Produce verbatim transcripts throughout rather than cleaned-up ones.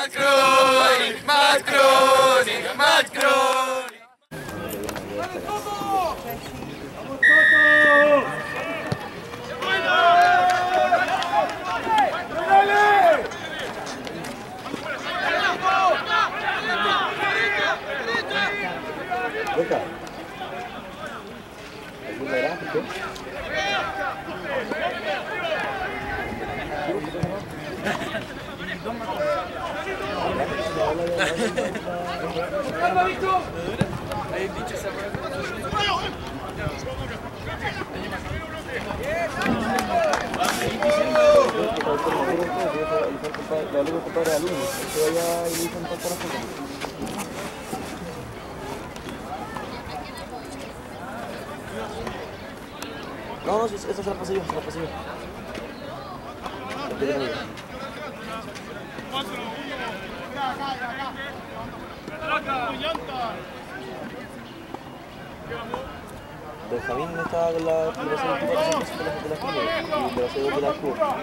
Macron, Macron, Macron. Venga. ¿Alguna era? ¿Por qué? Hay dicho esa No, no, eso se la pasé yo, se la pasé yo. Benjamín estaba con la preparación de la de la esquina y le pasé dos de la escudo. Ah,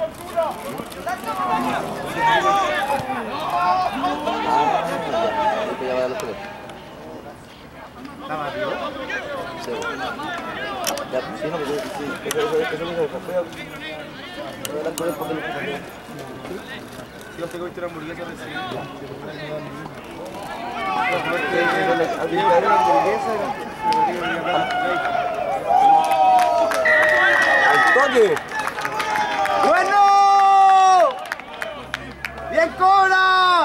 ya, ahí te llama a los pelos. ¿Está más vivo? Sí. Ya, sí, no, pero sí, eso es lo que me fue. Voy a hablar con él porque lo que Yo tengo que ir a hamburguesa recién. ¡Al toque! ¡Bueno! ¡Bien, Cobra!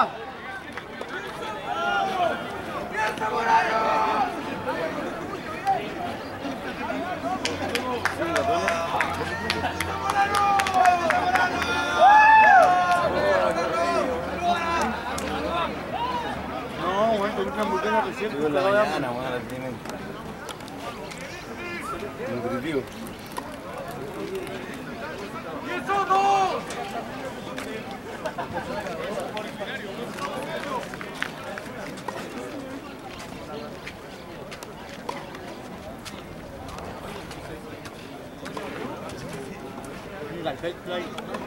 No, bueno, tengo una hamburguesa recién. Digo en la mañana, bueno, la tienen. Nutritivo. La Fake Play.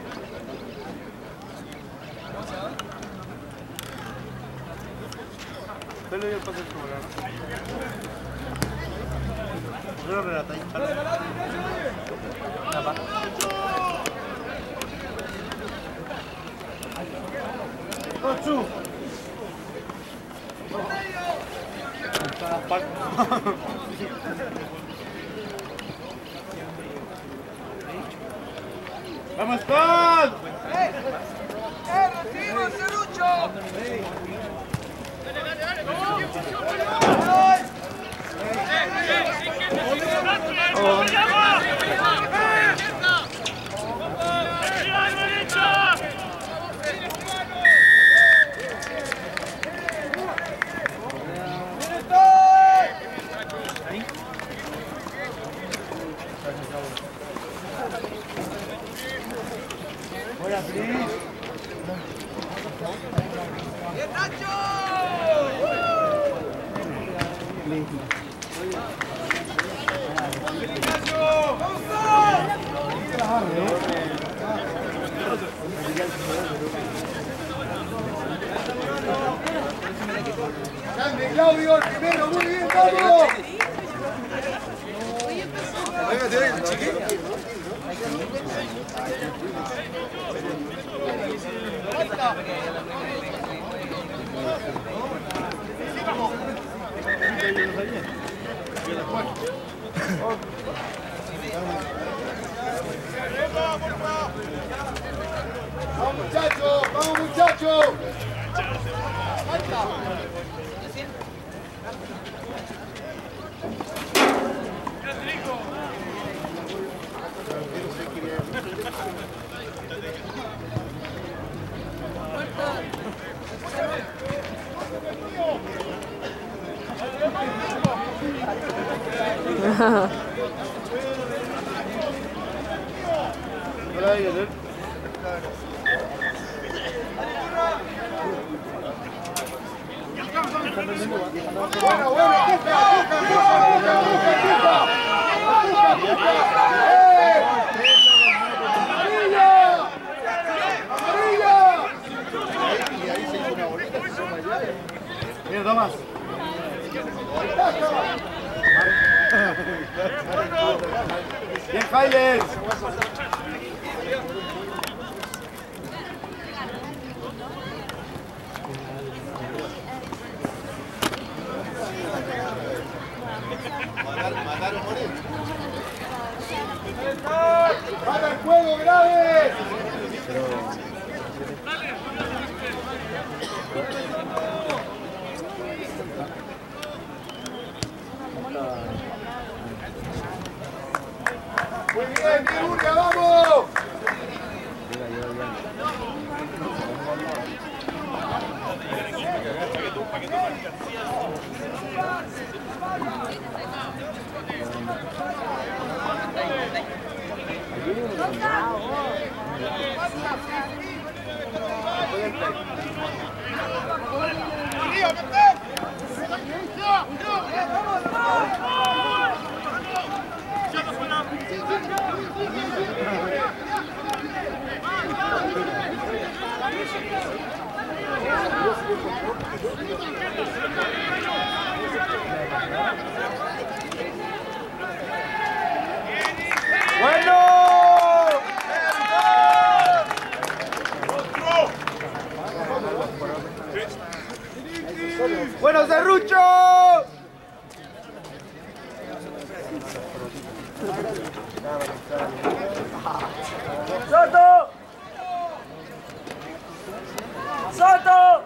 Pero yo paso el programa. Yo lo relaté. Nada. Ocho. ¡Vamos, Paul! ¡Eh! ¡Eh, recibo, Cerucho! ¡Dale, dale, dale! Voy a abrir. ¡Bien, Nacho! ¡Grande, Claudio! ¡El primero! ¡Muy bien, vamos! Venga, te ven, chiquito. ¡Vamos, muchachos! ¡Vamos, muchachos! Hola, Yolel. Bueno, bueno, Cuca, Cuca, Cuca, Cuca, Cuca, Cuca, Cuca, ¡eh! ¡Amarilla! ¡Amarilla! y ahí se hizo una bolita, se hizo allá. Mira, Tomás. Bien, Jailes. Matar o morir. ¡Para el juego, grave! Muy bien, Miruria, vamos. ¡Bueno! ¡Bueno, Serrucho! ¡Soto! ¡Soto!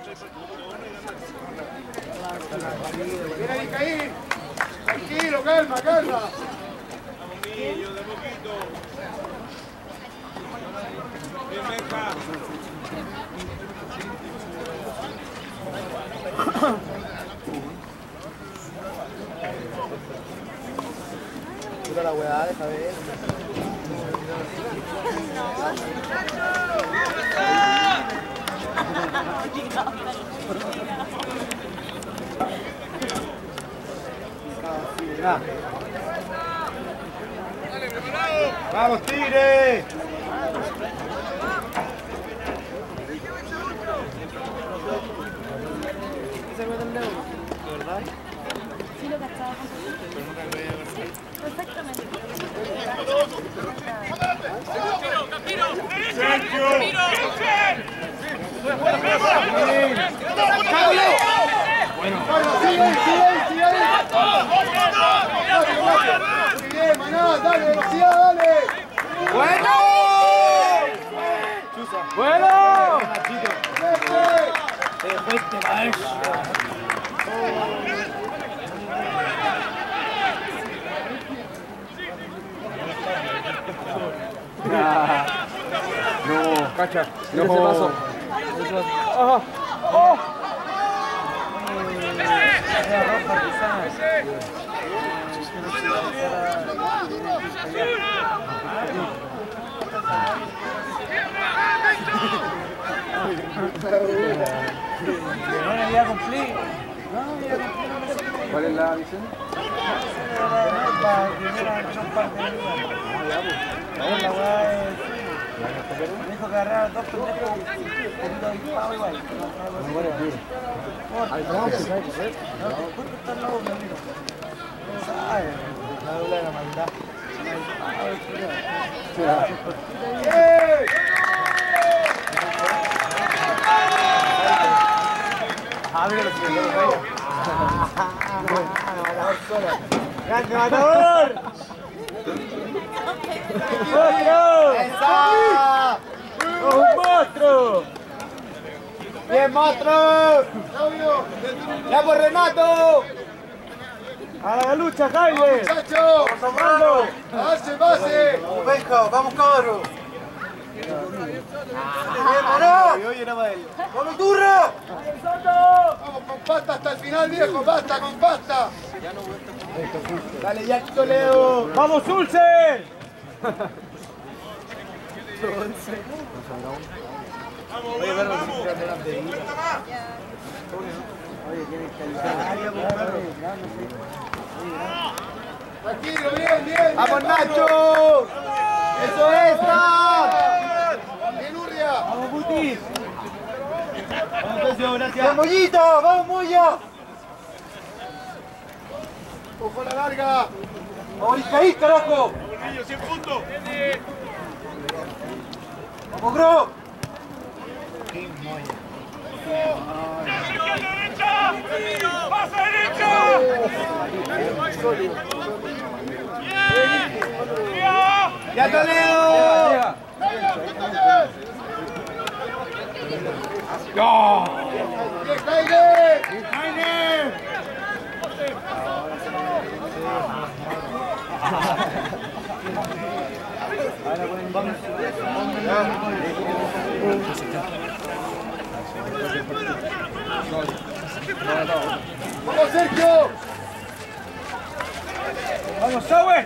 Viene ahí, Caín. Tranquilo, calma, calma. De poquito. Bien, Benja. Puta la weá, deja ver. No. ¡Vamos, Tigre! ¿Verdad? Sí lo cachaba. Perfectamente. Bueno, sigue ahí, sigue ahí, sigue ahí. Muy bien, Maná, dale, velocidad, dale. ¡Bueno! ¡Bueno! Te fuiste, maestro. No, cacha. No se pasó. ¡Oh! ¡Oh! No le había cumplido. ¿Cuál es la visión? La weá es... Me dijo que agarrar dos pendejos poquito disparo igual. No vale bien. Ahí está, ¿sabes qué hacer? No, ¿por qué está al lado de mi amigo? ¿Sabes? La doble de la maldad. Ah, mira lo que ¡grande matador! ¡Monstruo! ¡Esa! ¡Un monstruo! ¡Bien, monstruo! ¡Ya por Renato! ¡A la lucha, Jaime! ¡Muchachos! ¡Vamos a Brando! ¡Base, base! ¡Vamos, Benja! ¡Vamos, cabros! ¡Bien, Morón! ¡Oye, era para él! ¡Vamos, Turro! Vamos con pasta hasta el final, viejo, basta con pasta. Dale, Jack Toledo. ¡Vamos, Ulcer! Oye, pero si se tratan de ir. Oye, tienes que ayudar. Tranquilo, bien, bien. ¡Vamos, Nacho! ¡Eso es! Bien, Urria. ¡Vamos, Puti! ¡Vamos, Mollito! ¡Vamos, Mollo! ¡Ojo la larga! ¡Vamos, ahí, carajo! Niño, cien puntos. ¡Vamos, Gro! ¡Pasa derecha! ¡Ya, Toledo! ¡Bien, Jaime! ¡Vamos, Sergio! ¡Vamos, Sauer!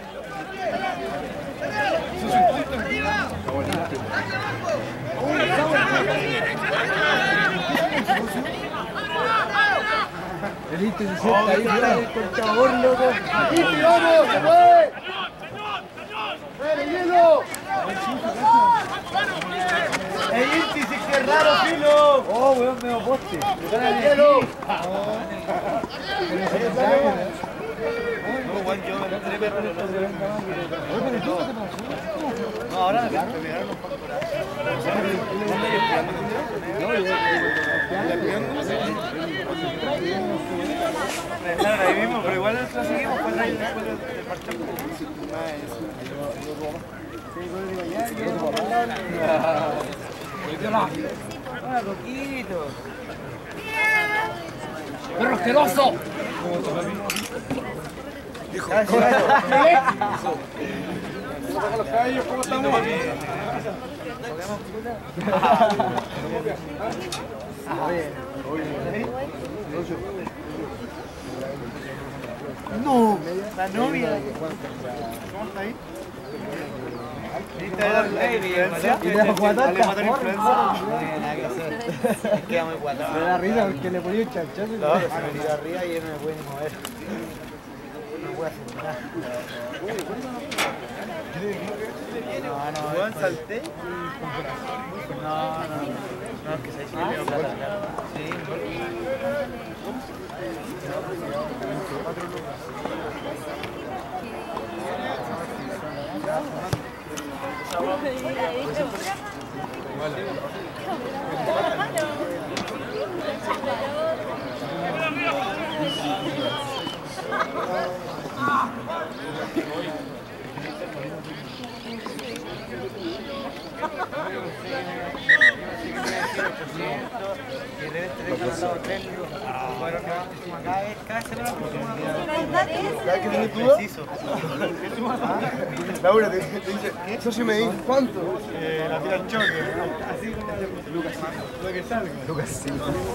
El Inti se sienta ahí, mira el contador, loco. ¡Inti, vamos! ¡Se fue! ¡Ven, hielo! El Inti sí que es raro, Filo. Oh, weón, medio poste. ¡El hielo! No, ahora me pegaron un poco por ahí. Claro, ahí mismo, pero igual lo seguimos con el después del partido. ¡Ah, Roquito! ¡Perro asqueroso! Dijo, los caballos, ¿cómo estamos? No, la novia. ¿Cómo está ahí? ¿Y le jugar tanta forma? Queda muy guatón. Me da risa porque le ponía un chanchazo y no, se me tiró arriba y yo no me puedo ni mover. No puedo hacer nada. No, no, salté. No, no, no, es que se dice que tengo plata. Sí, Laura te dice, eso sí me dijo. ¿Cuánto? Eh, la tira al choque. Así como Lucas. Lo que salga. Lucas, sí.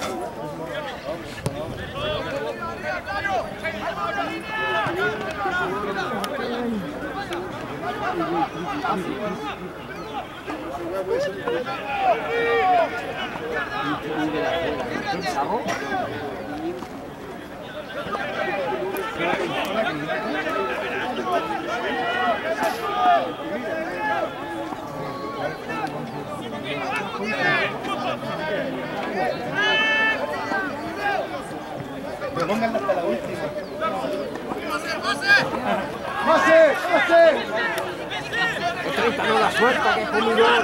Que pongan hasta la última. ¡Pase! ¡Pase! Esta vez no la suerte que es un gol.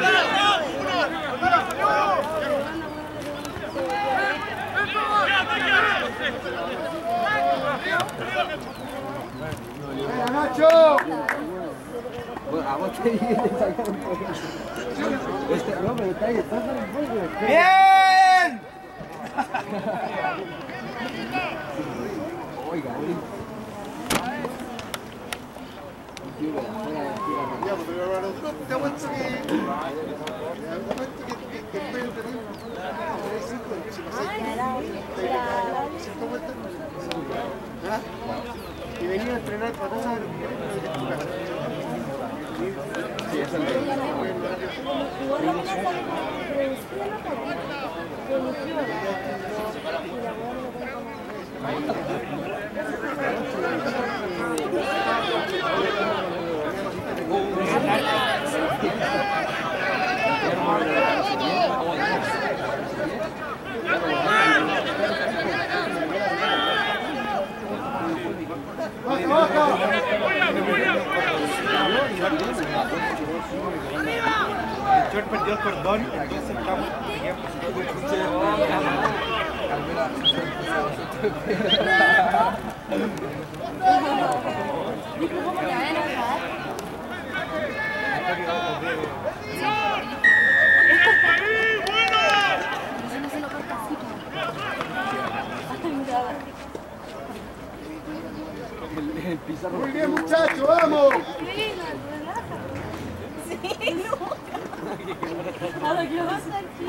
¡Venga, Nacho! A vos te dije que sacar un poco. No, pero está ahí, está en el juego. ¡Bien! Oiga, Te aguanto que... Te aguanto que... Que el pelo terrible. Y venía a entrenar para atrás. Sí, eso es el Yo perdió el cordón y aquí aceptamos. Dijo, ¿cómo le van a enojar? Eso no se lo corta así, Muy bien, muchachos, vamos. Sí, no. A lo que vas aquí.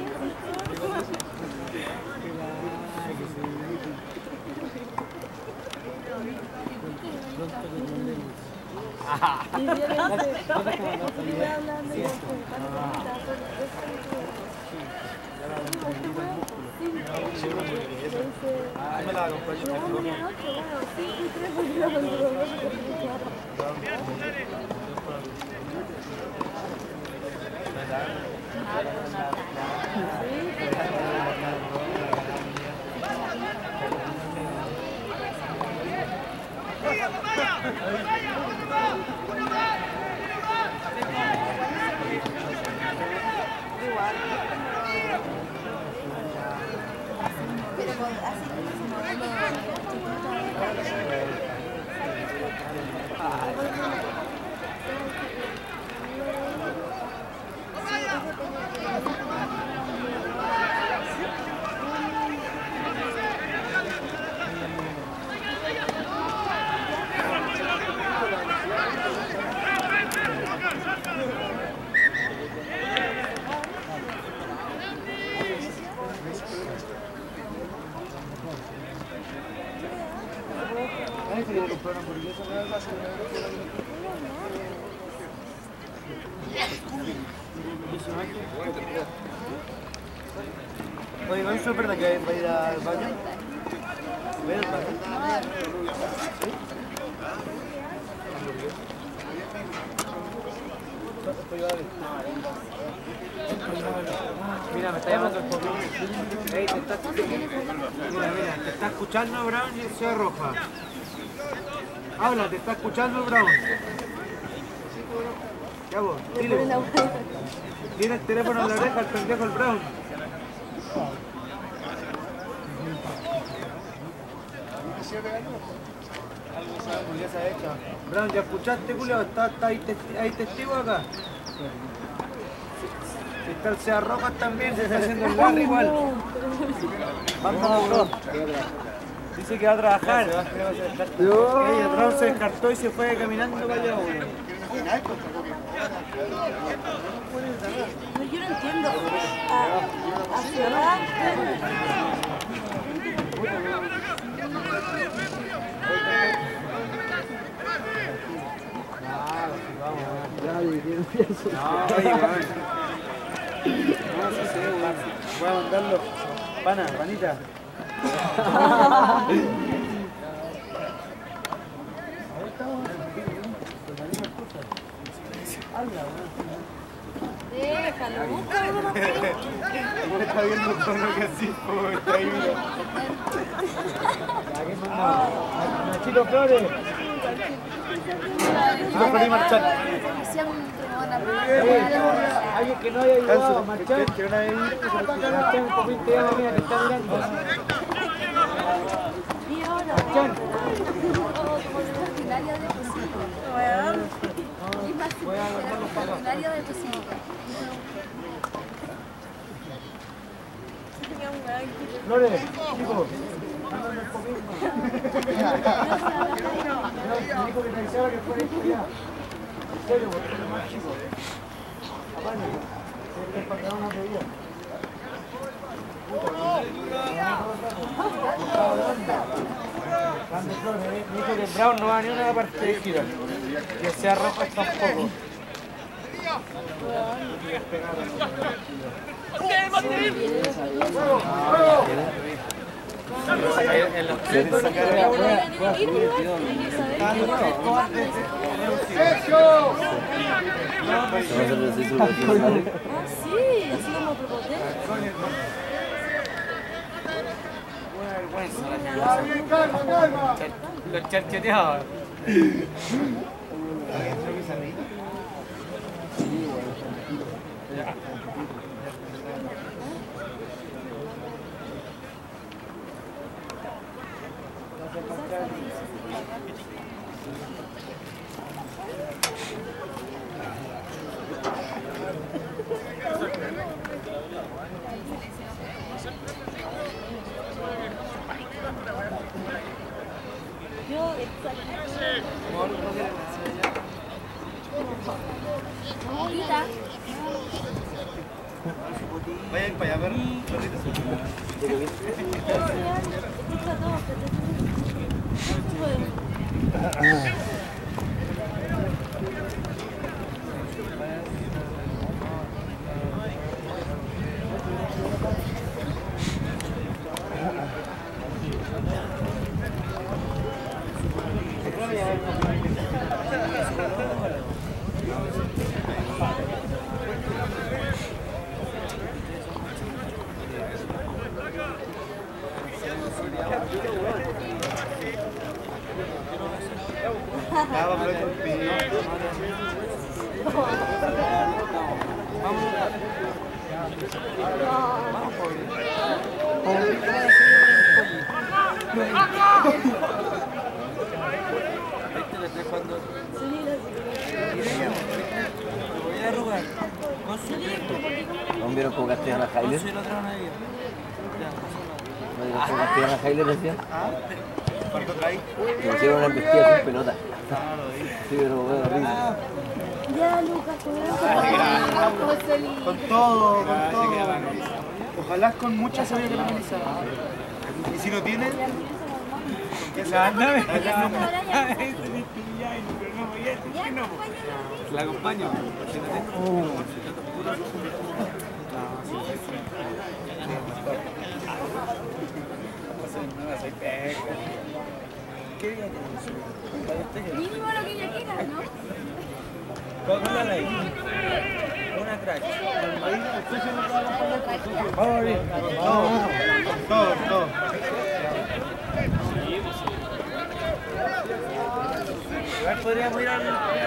Oye, ¿no es súper de que va a ir al baño? ¿Va a ir al baño? Mira, me está llamando el poco. Ey, te está escuchando. Mira, mira, te está escuchando Brown y se arroja. Habla, te está escuchando Brown. Ya vos, dile. Tiene el teléfono en la oreja, el pendejo el Brown. Brown, ¿ya escuchaste, Julio? ¿Está, está ahí, testi ¿Hay testigo acá? Si está el Sea Rojas también, se está haciendo el barrio igual. Vamos, bro. Dice que va a trabajar. Oye, el Brown se descartó y se fue caminando para allá, güey. No, yo no entiendo. A, a Ciudad. Voy a mandarlo. Pana, panita. Déjalo, busca uno más. Está viendo todo lo que así, está ahí, mira. Nachito Flores. Nachito Flores marchar. Alguien que no haya ido a marchar, que no haya ido a marchar un poquito, te llama, mira, que está mirando. Marchar. Voy a guardar los palos. Flores, chicos, mándame el poquito. Me dijo que te avisaba que fuera esto ya. En serio, porque es más chico. Apaña, es para que una bebida. Grande Flores, me dijo que Brown no va ni una parte de gira. Que sea Rojas tampoco. Sí, así como prepotente. Los charcheteados. Sí, bueno. Bonita. Vayan para allá, ver. Ya, vamos a ver con Pi. ¿No vieron cómo castigan a Jaile? ¿No vieron cómo castigan a Jaile recién? ¿Cuánto trae? Que hicieron una embestida con pelota. Sí, pero bueno, horrible. Ya, Lucas, Con todo, con todo. Ojalá con mucha sabiduría que la analizara. Y si no tiene, ¿qué se anda? La acompaño. mínimo lo que ella quiera, ¿no? Póngala ahí. Una crack. Vamos a abrir. Todo, todo. Igual podríamos ir al...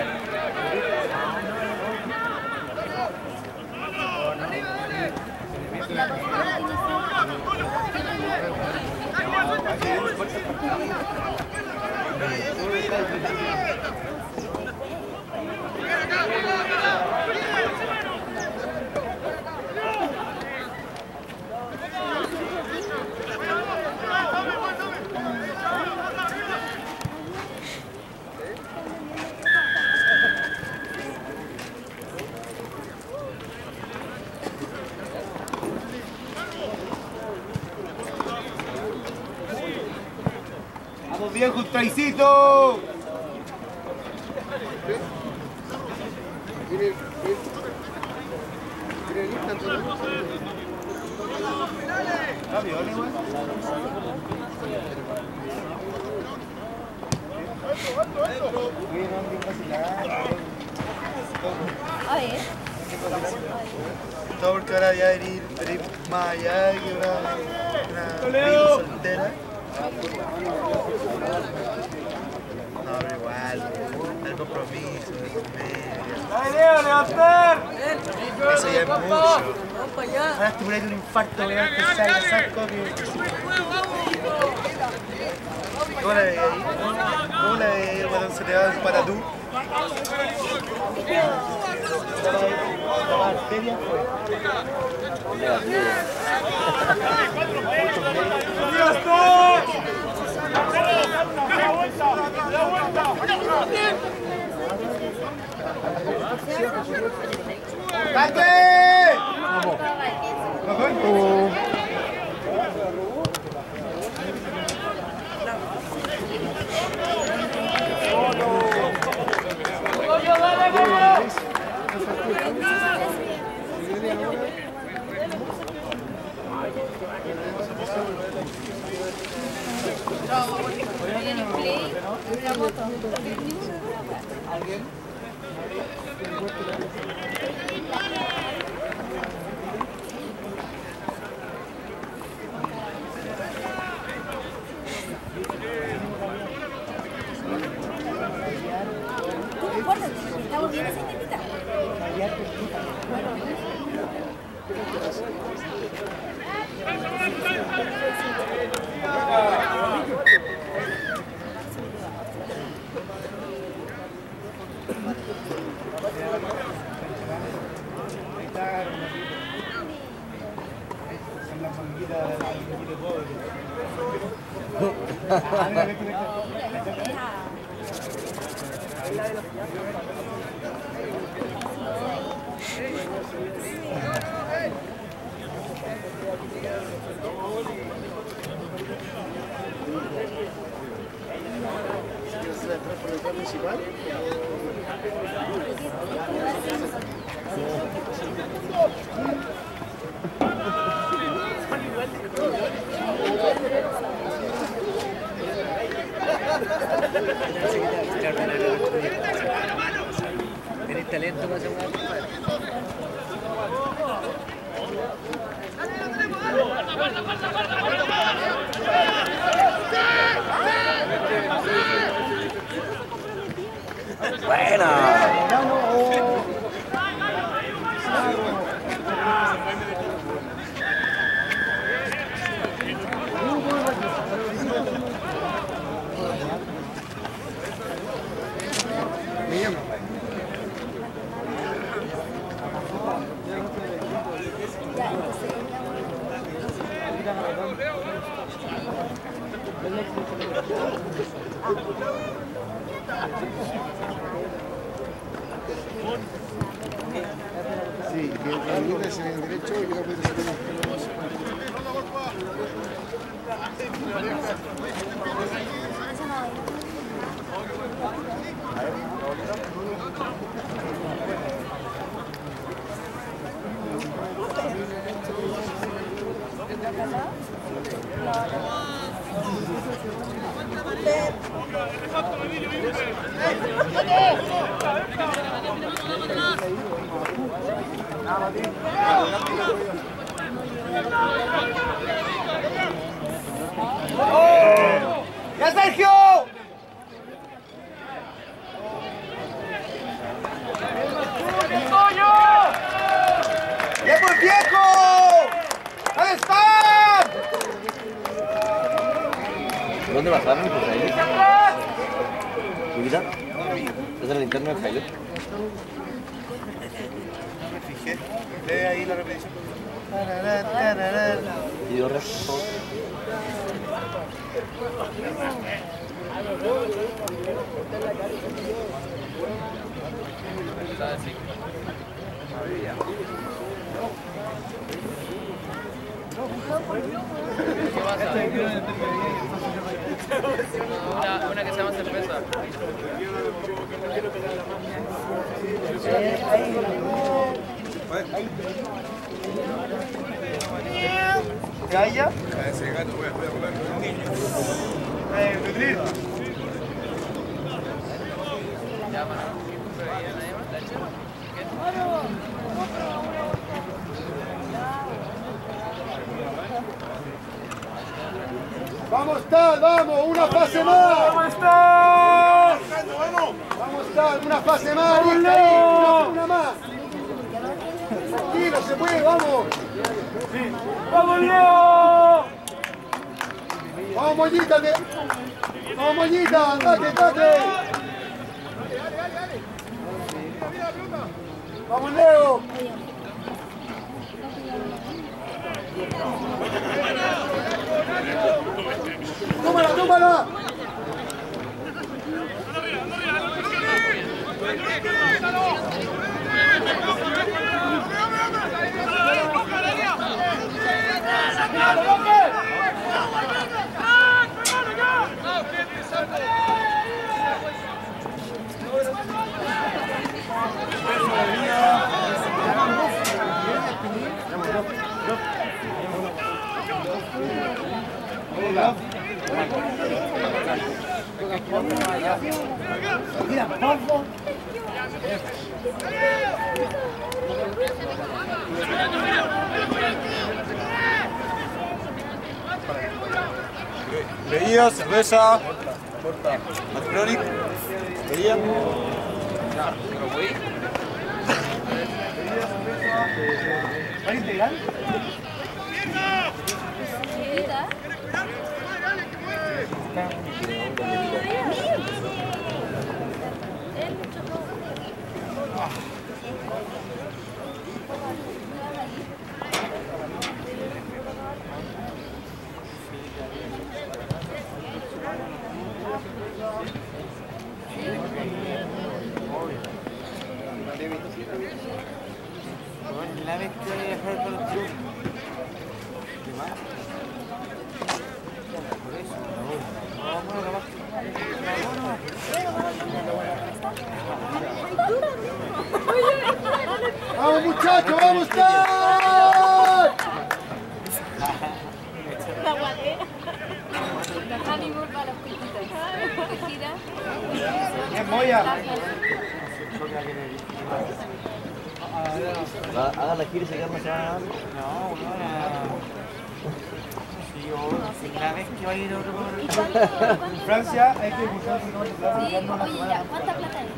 ¡Vamos viejo, traicito! Tiene tiene lista entonces. ¿Está bien igual? A ver. Todo porque ahora ya venir más allá que una, una vida soltera. No, pero igual, el compromiso, el medio. Eso ya es mucho. Ahora te pones un infarto, weón, que sale, saco que... ¿Cómo la veis ahí? ¿Cómo la veis ahí, el weón se te va para tú? La arteria fue. ¡Date! ¿Alguien? No importa, estamos bien esa intentita. ¿Tenés talento para hacer una? Sí, que el libre se viene derecho y luego puede salir. ¡Ya, Sergio! ¡Viejo el viejo! ¿Dónde están? ¿Dónde bajaron? Pues ahí. ¿Subida? ¿Es de la linterna del Jairo? Me fijé. Ve ahí la repetición. Y yo resto. Una, una que se llama cerveza. ¿Gaya? Ese gato, voy a comer. Eh, Pedrín. ¡Vamos, Tal! ¡Vamos! ¡Una fase más! ¿Cómo estás? ¡Vamos, Tal! ¡Una fase más! ¡Una, una, una más! ¡Tranquilo, se puede! ¡Vamos! ¡Vamos, Leo! ¡Vamos, Mollita! te- ¡Vamos, Mollita! ¡Andate, andate! ¡Vamos, Leo! ¡Tómala, tómala! Bebida, cerveza, Matronic, bebida. ¿Para integral? La vez que voy a dejar con los clubes. ¿Qué más? Por eso, no, bueno, capaz. ¡Vamos muchachos, vamos a La guatera. La ánimo para los piquitos. Gira. Es moya. Hagan la gira y se quedan más. No, no, sí, yo, la vez que va a ir a otro En Francia hay que buscar su nombre. Sí, oye, ya, ¿cuánta plata es?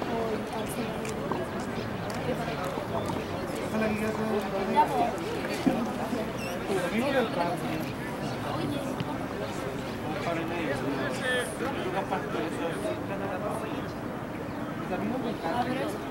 Ya, pues. Ah, pero eso.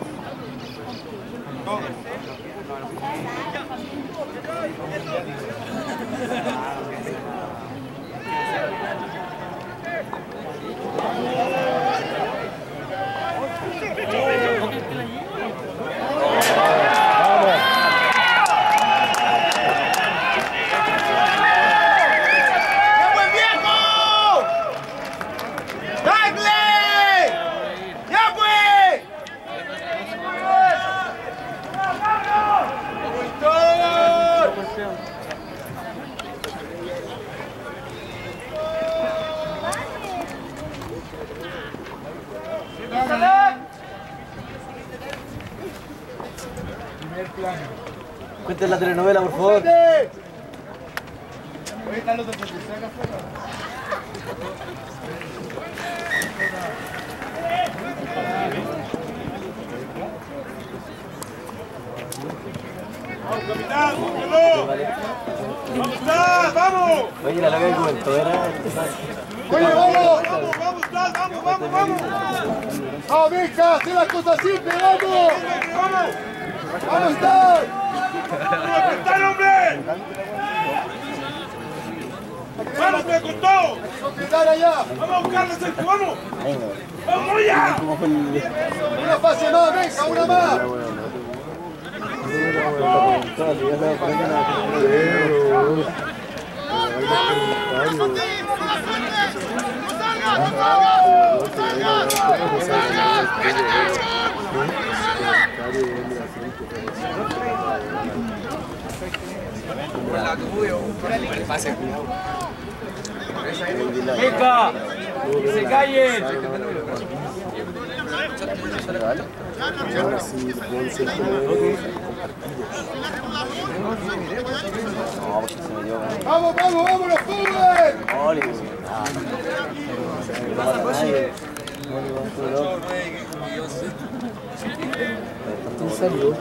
Cuenten la telenovela, por favor. Oye, están los otros que se hagan fuera. ¡Vamos, capitán! ¡Búsquelo! ¡Vamos, Stas! ¡Vamos! Oye, la loca que comentó era... Oye, vamos. ¡Vamos, vamos, Stas! ¡Vamos, vamos, vamos! Vamos, Mica, haz las cosas simples, vamos. ¡Vamos! Vamos, Stas. ¡Vamos a apretar, hombre! ¡Vamos, te costó! Completar allá. ¡Vamos a buscarlo, Sergio! ¡Vamos! ¡Vamos ya! Una fase más, venga, una más. ¡Venga! ¡Que se callen! Vamos, vamos, vamos, los pobres. ¿Quién salió?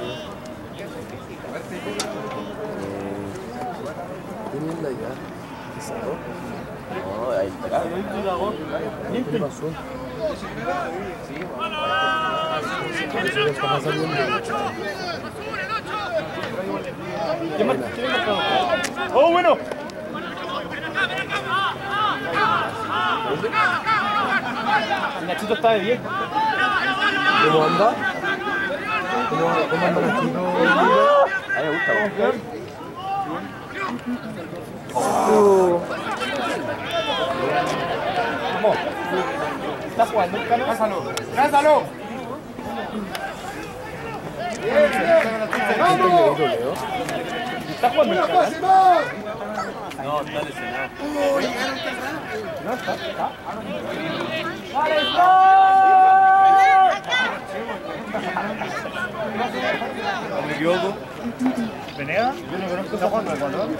¿Quién es la ya? ¿Qué salió? No, ahí está. ¿Qué pasó? ¡Oh, bueno! Nachito está de bien. ¿Cómo anda? ¿Cómo anda Nachito? A mí me gusta. ¿Cómo? ¿Está jugando el cano? ¡Lánzalo! ¡Lánzalo! Vamos. ¿Está jugando el Una cano? fase más. No, está lesionado. No, está, está. ¿No me equivoco? ¿Venega? Yo no conozco esa Juan, ¿no?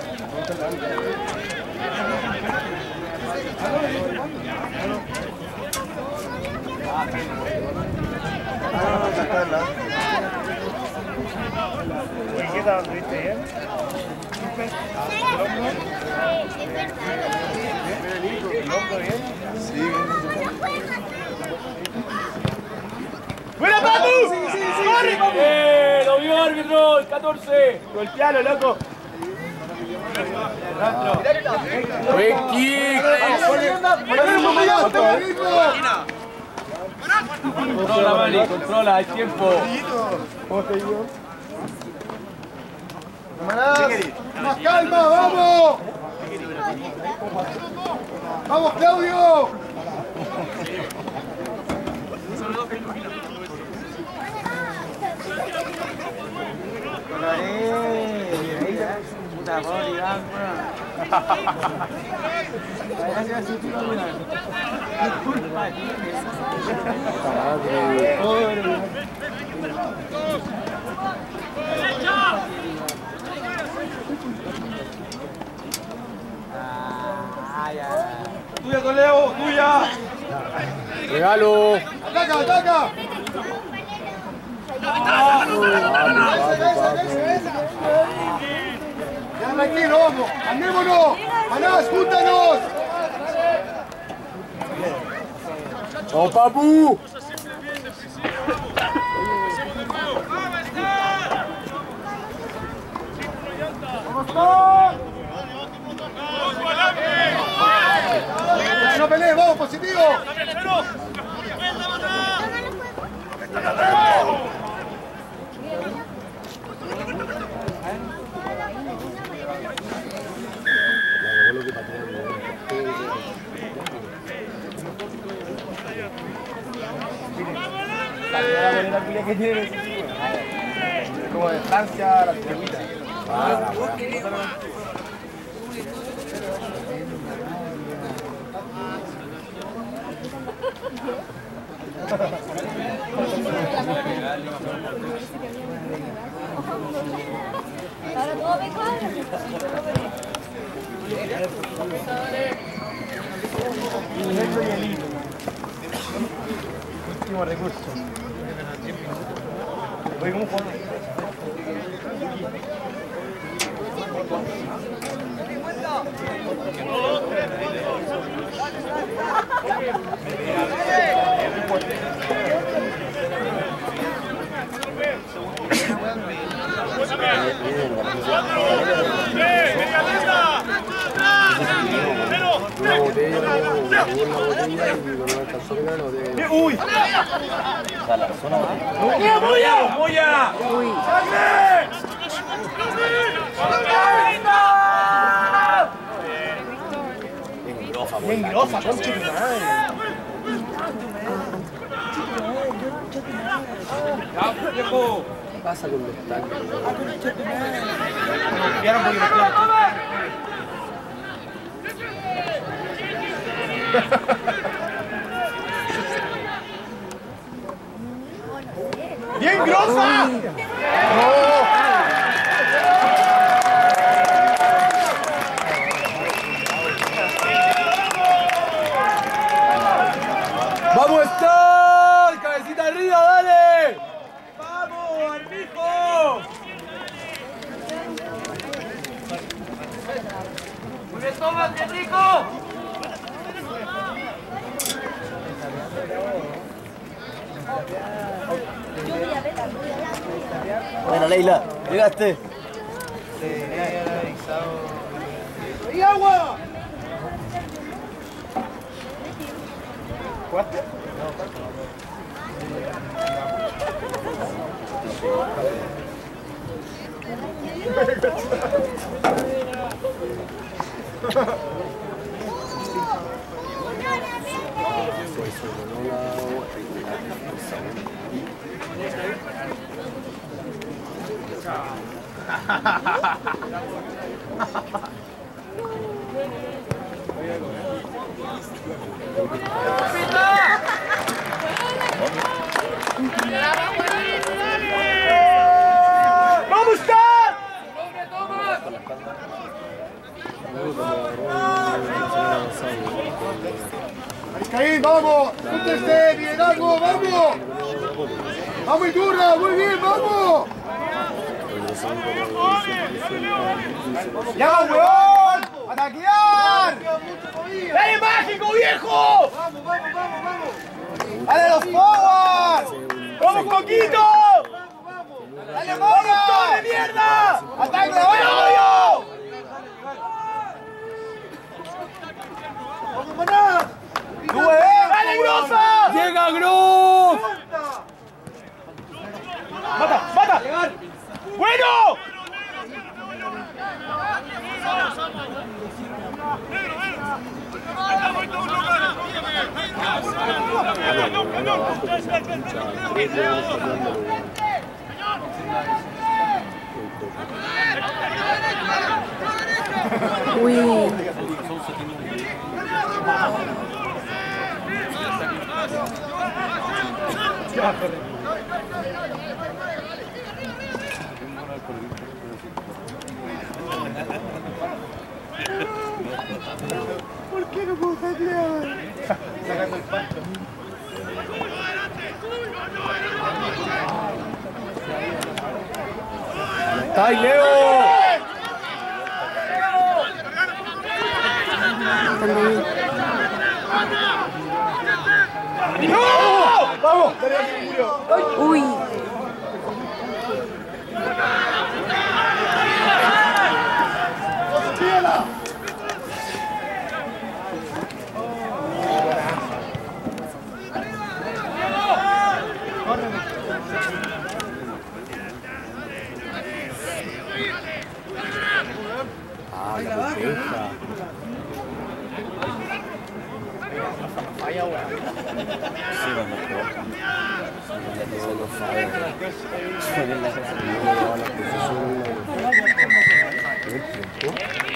Ah, sacarla. Oye, ¿qué tal? ¿Viste bien? ¿El hombro bien? Sí. ¡Buena, Papu! ¡Corre, Papu! ¡Eh! ¡Lo vio árbitro! ¡El catorce! ¡Golpealo, loco! ¡Buen kick! ¡Ponle un poco más, está bonito! Controla, Mani, controla, hay tiempo. ¿Cómo te digo? ¡Más calma, vamos! ¡Vamos, Claudio! Puta, pobre Iván, gracias a su tiro, disculpa, ah, ya. Tuya, Toledo, tuya. Regalo. ¡Ataca, ataca! Ya, tranquilo, vamos. ¡Andémonos! ¡Manás, júntanos! ¡Oh, papu! ¡No pelees, vamos, positivo! Como de Francia, la antigüita. Ahora todo me cuadra. Último recurso. Voy con un fondo. Una botella, una botella y no alcanzó a pegar la botella. ¡Uy! ¡Moya, moya! ¡Moya! ¡Sangre! Bien grosa, concha de madre. ¿Qué pasa con los tanques? Vieron porque los ¡bien grosa! ¡Vamos, Star! ¡Cabecita arriba, dale! ¡Vamos, Armijo! ¡Muy bien, toma, qué rico! Bueno, Leila, llegaste. ¡Y agua! ¿Jugaste? ¡Vamos, Star! Caín, vamos, júntense, liderazgo, vamos. Vamos, Iturra, muy bien, vamos. ¡Ya, weón! ¡A taquear! ¡Dale mágico, viejo! Vamos, vamos, vamos, vamos. ¡Dale los forwards! ¡Vamos, Coquito! ¡Dale, Moya! de mierda! ¡Ataque, odio! ¡Vamos, Maná! ¡Dale, grosa! ¡Llega Gross! cancha, tres huevos pateándolo, weón. Uy. ¿Por qué no puedo taclear? Sacando el pasto. ¡Está ahí, Leo! ¡No! ¡Vamos! Uy. Ah, la pendeja. Sí, cuando juego. Ya te digo los fallos. Son en la casa. No, la posición. ¿El tiempo?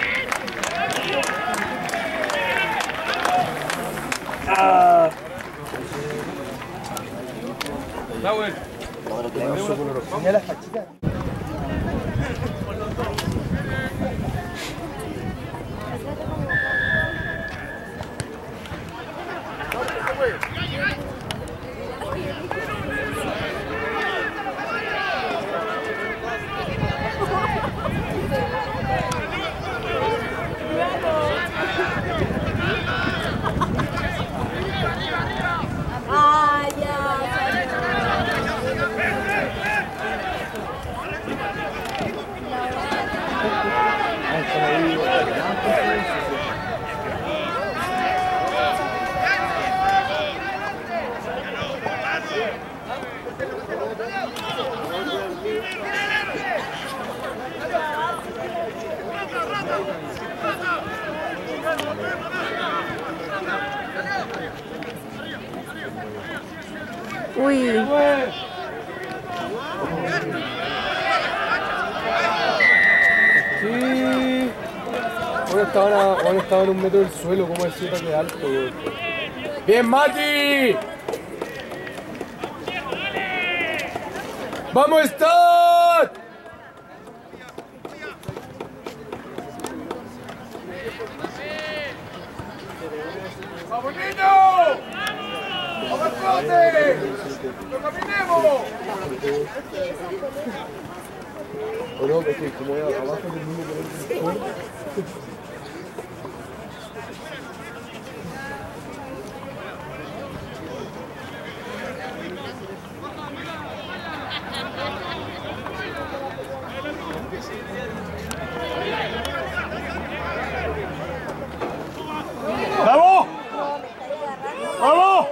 ¡Ah! Nahuel. No, no tenemos solo los Señala fachita. Ah, ya, Uy. Sí. Ahora estaban, a, ahora estaban a un metro del suelo, como decía que alto. ¡Bien, Mati! ¡Vamos, Stott! ¡Vamos, niños! ¡Vamos al trote! ¡Lo caminemos! O no, es que como era abajo del mismo color. ¡Vamos! ¡Vamos!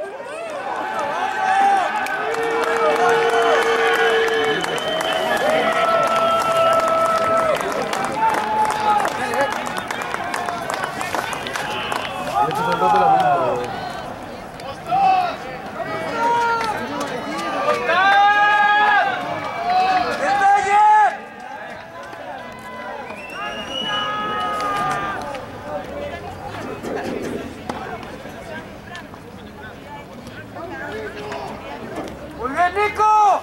¡Muy bien, Nico!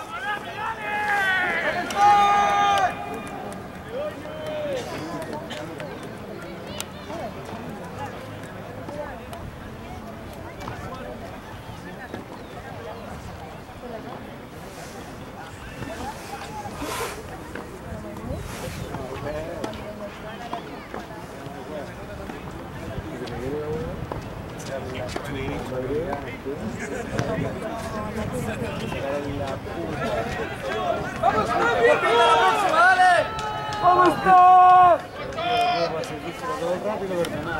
¡Vamos, Javi! ¡Hasta la próxima, dale! ¡Vamos, todos! Todo rápido, pero nada.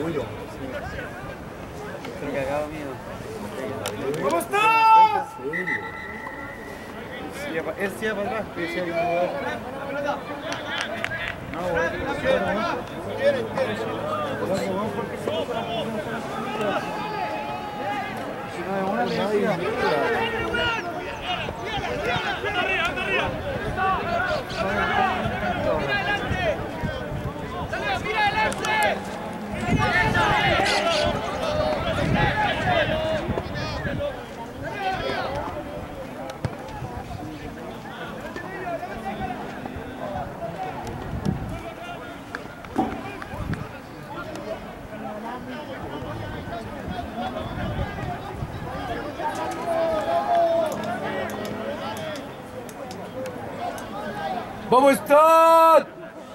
Creo que acabo mío. ¡Vamos, todos! Él sí va para atrás, pero sí hay un jugador. No, bueno, que lo hicieron, ¿no? Si no es una, le ¡Vamos, Stad!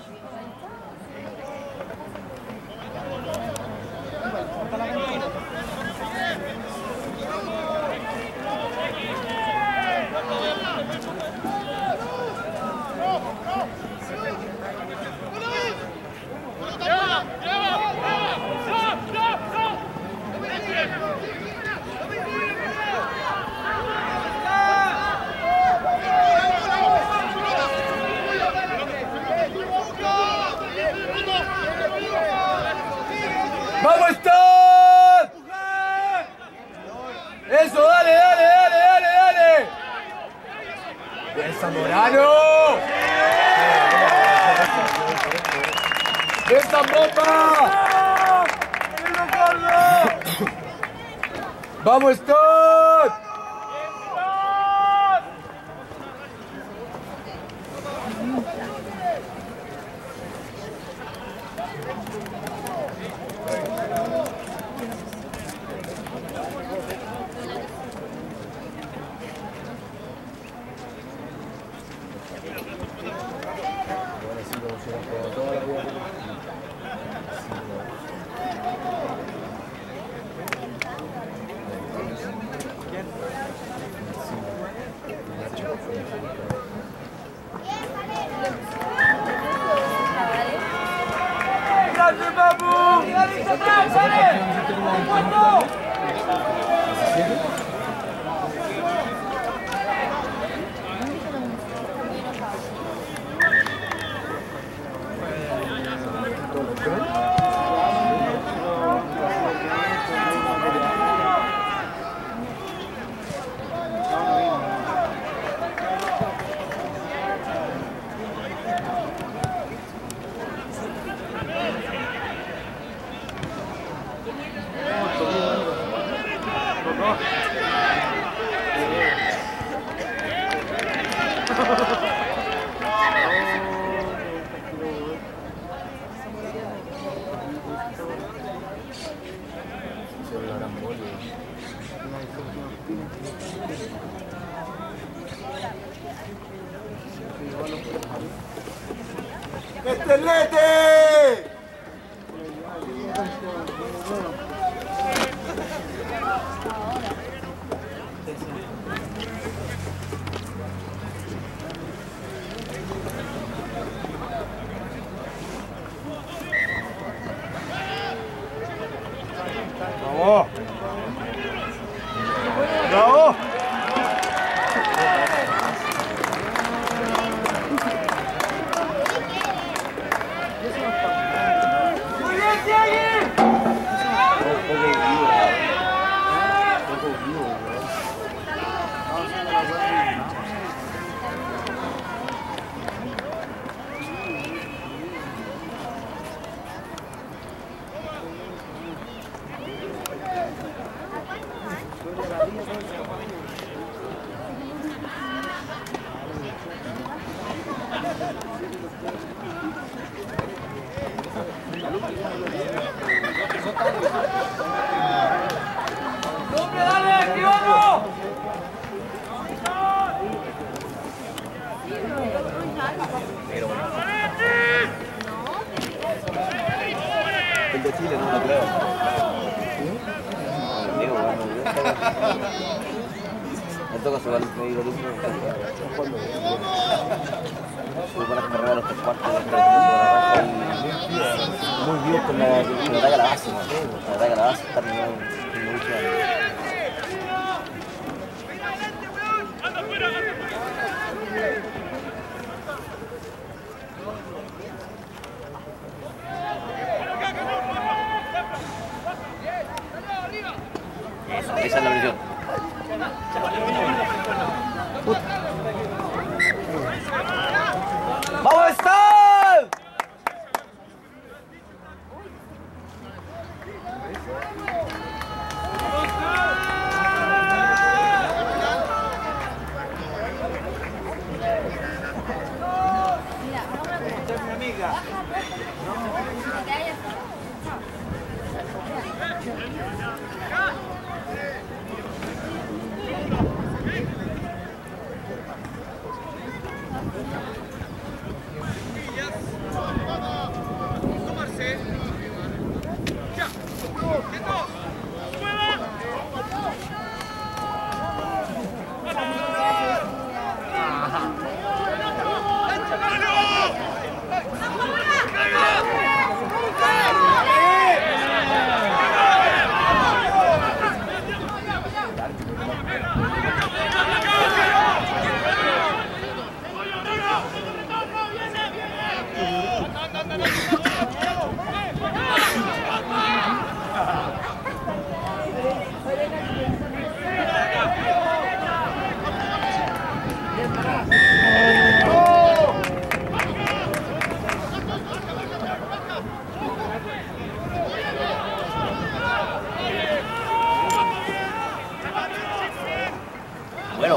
¡Vamos, Stad! ¡Eso, dale, dale, dale, dale, dale! ¡Bien, Zamorano! ¡Bien, Zambomba! ¡Vamos, Stad! ¡Estelete! ¡Bravo! ¡Bravo! El de Chile no lo creo. Digo, bueno, me toca jugar el medio grupo. Fui para que me regalen los tres cuartos del mundo, muy bien con la con la talla a la base, la talla a la base, está muy mucho. Esa es la versión. ¡Vamos a estar! Bueno.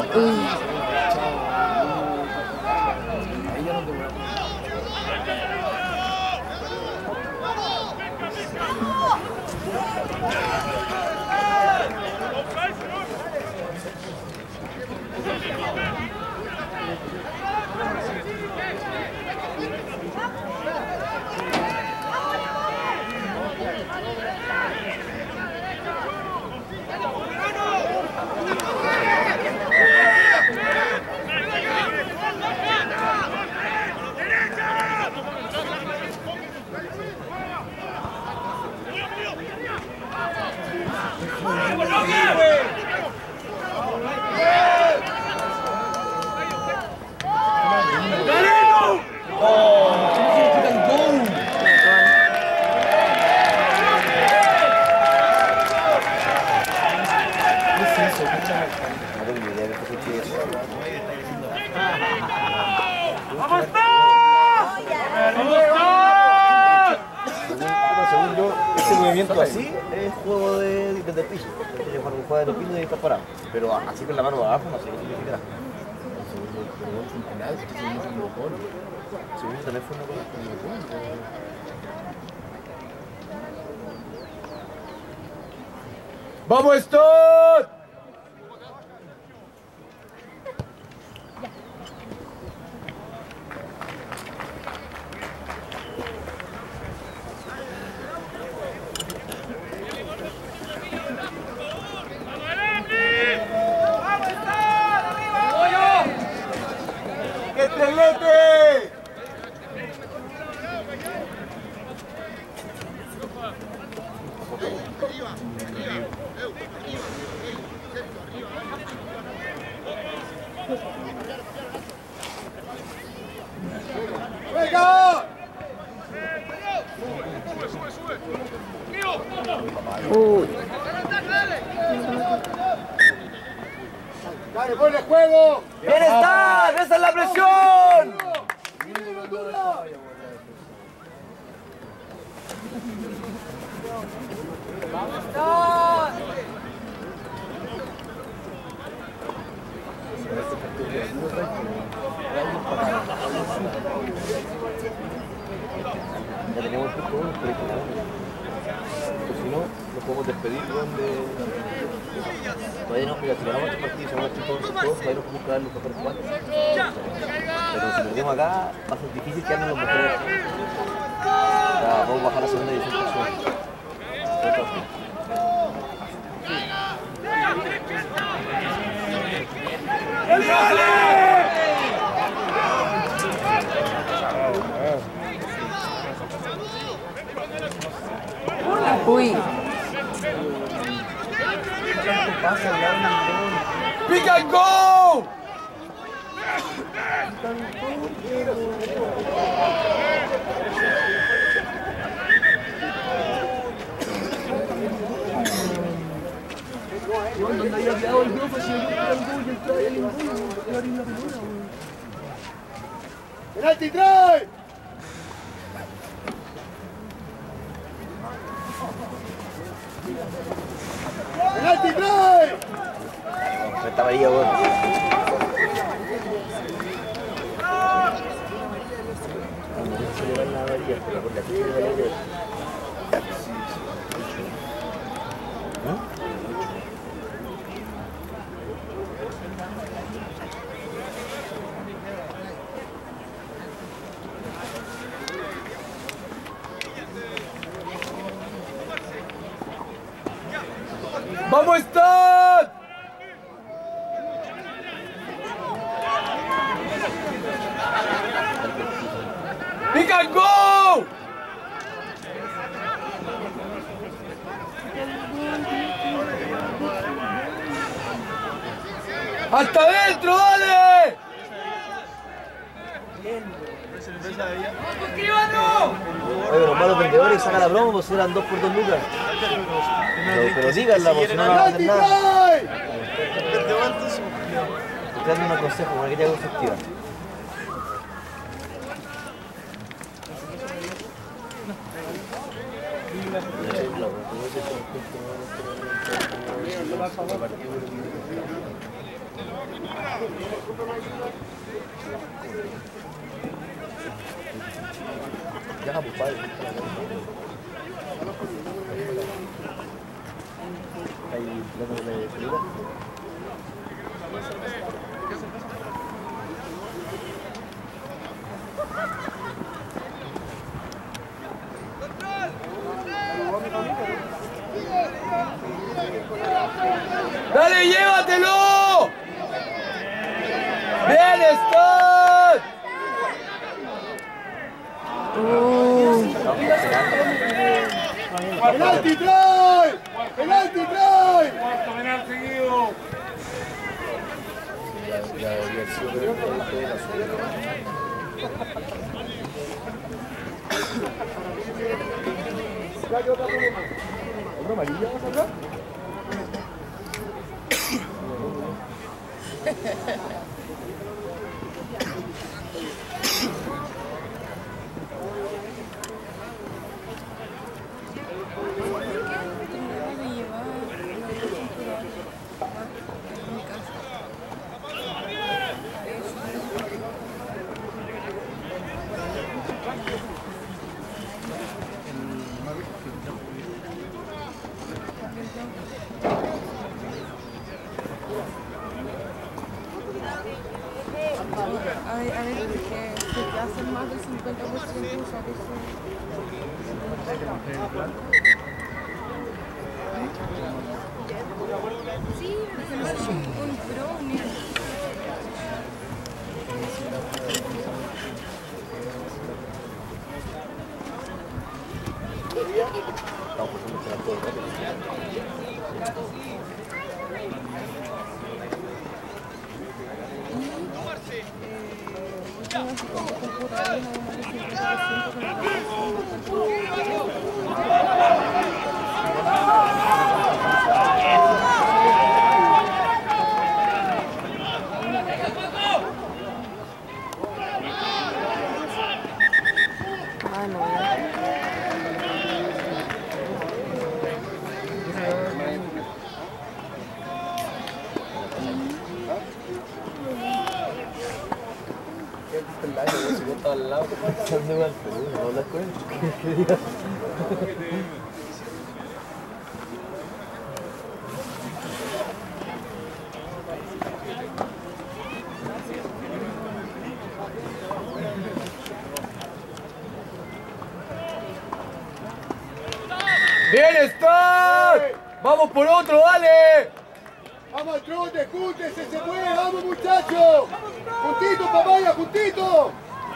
Así es juego de, desde el piso, es cuando juega desde el piso y está parado, pero así con la mano abajo no sé qué significa. Segundo también fue una cosa. ¡Vamos, Stott! Uy. Dale, ponle juego. ¡Bien está! ¡Esa es la presión! Ya tenemos el punto uno, pero hay que ganar. Porque si no, nos podemos despedir donde... Todavía no, mira, si ganamos este partido y se van a hacer todos, todos, todavía nos podemos quedar los mejores cuatro. Pero si perdemos acá, va a ser difícil quedarnos los mejores. O sea, vamos a bajar a la segunda división por suerte. Uy. ¡Pick and go! ¡Penalti, trae! ¡Penalti, trae! Esta amarilla, bueno. Se le va la amarilla, pero por la que se le va la amarilla. ¡Vamos, Stott! ¡Pick and go! ¡Hasta adentro, dale! Oye, los malos vendedores sacan la broma, pues eran dos por dos lucas. Pero, pero díganla, pues si no, no van a hacer nada. Estoy dando un consejo, para que te haga efectiva. Ya, pues padre. Ahí, dándole figura. ¡Dale, llévatelo! ¡Bien, Scott! ¡Penalti, Troy! ¡Penalti, Troy! Cuarto penal seguido. La diversión de la suya. ¿Otra amarilla vas a sacar? Hay, hay que, que hacen más del cincuenta por ciento usar eso. Sí, porque no es un pro, mira. Estamos pasando por todo el rato. Ah, no. Al lado, ¿dónde va el Perú? ¿No hablas con él? ¿Qué digas? ¡Bien, Scott! ¡Vamos por otro, dale! ¡Vamos al trote, júntese, se puede! ¡Vamos, muchachos! ¡Juntito, papaya, juntito!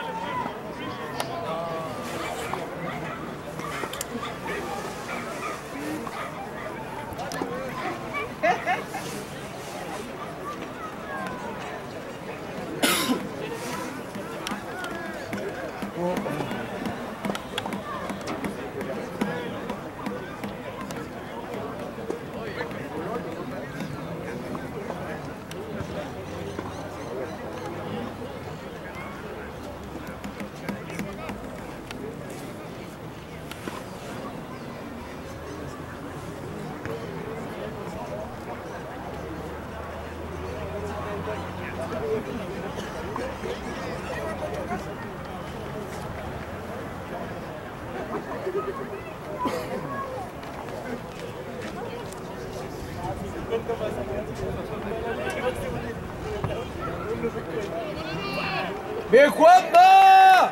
¡Bien, Juanma!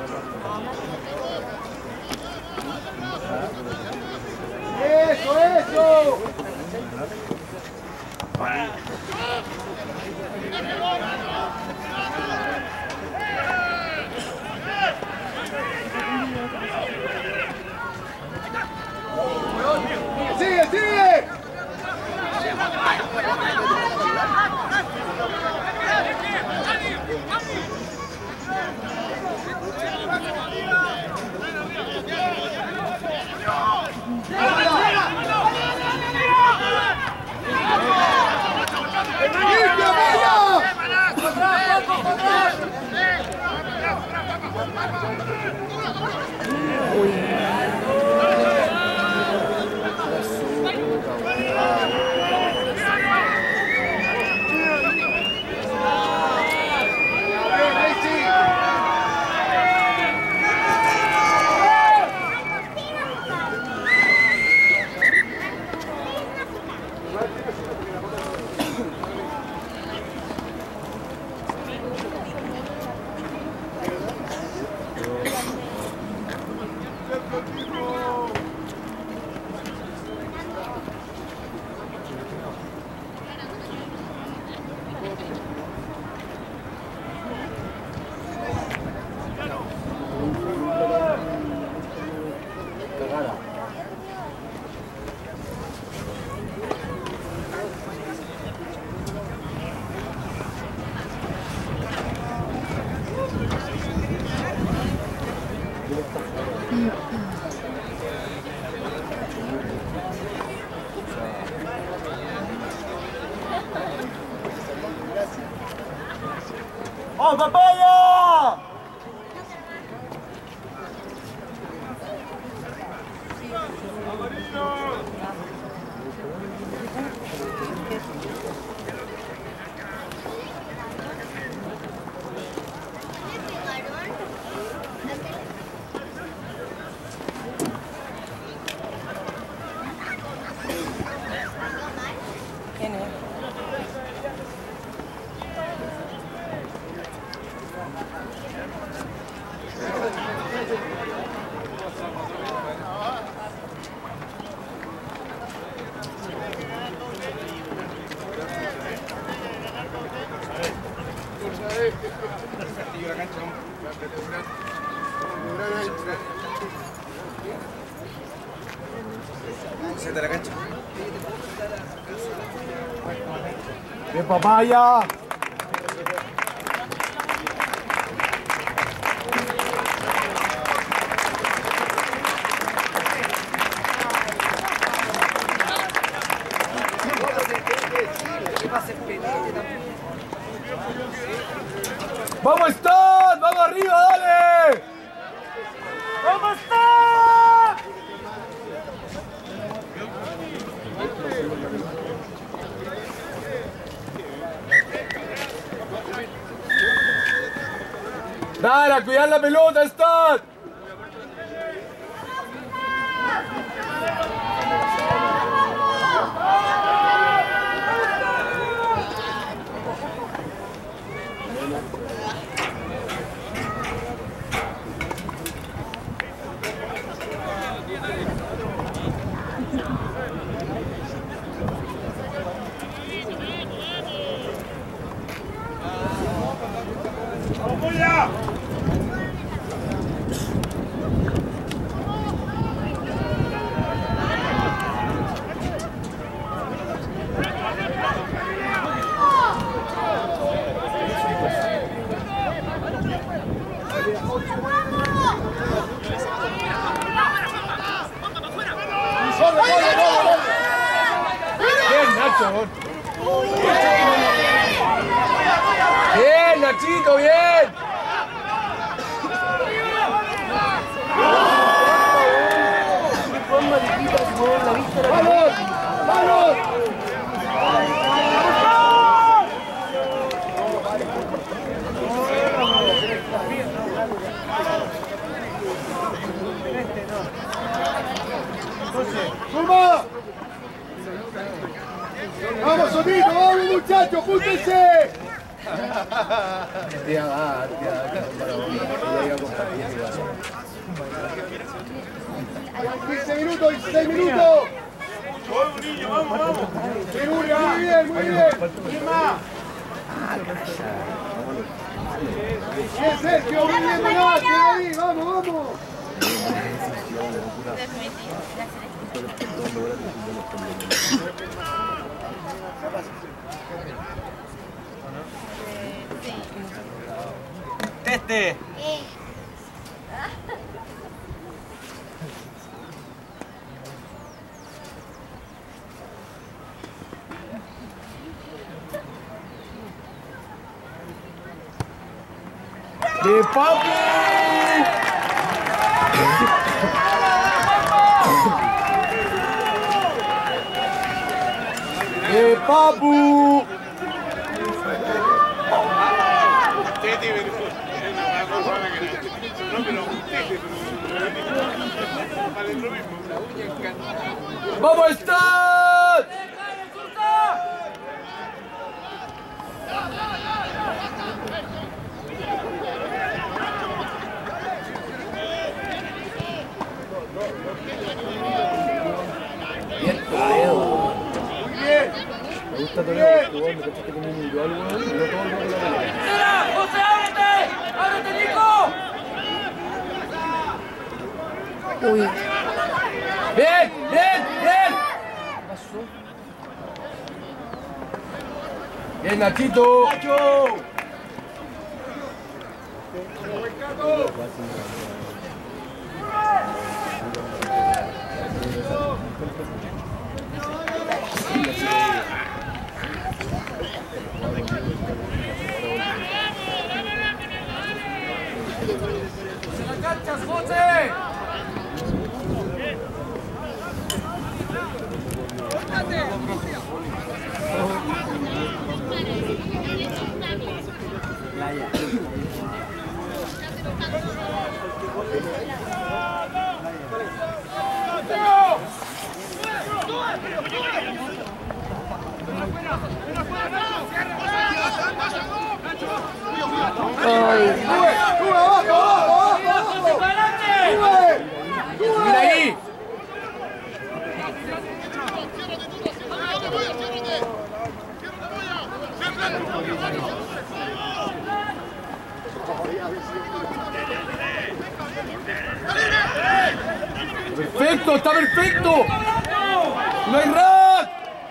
¡Eso, eso! ¡Vamos, papaya! ¿Quién es? Siete la cancha. ¡Bien, papaya! ¡Vamos, Stan! ¡Vamos arriba, dale! ¡Vamos, Stan! ¡Dale, a cuidar la pelota, Stan! Bien, Nacho. Bien, Nachito, bien. ¡Vamos! ¡Vamos! ¡Suma! ¡Vamos, Sonito! ¡Vamos, muchachos! ¡Júntense! quince minutos, dieciséis minutos. Muy bien, muy bien. ¿Quién más? Bien, Sergio, muy bien, Maná, queda ahí, vamos, vamos. Este. ¡De papi! ¡De papu! ¡Vamos, Stan! Bien, Toledo. Muy bien. Me gusta Toledo, porque vos me cachaste como individual, weón, y no todo el mundo la pelota. ¡José, ábrete! ¡Ábrete, Nico! Uy. ¡Bien! ¡Bien! ¡Bien! ¿Qué pasó? ¡Bien, Nachito! ¡Nacho! ¡Se la canchas, José! ¡Mira ahí! ¡Perfecto! ¡Está perfecto! ¡No hay rack!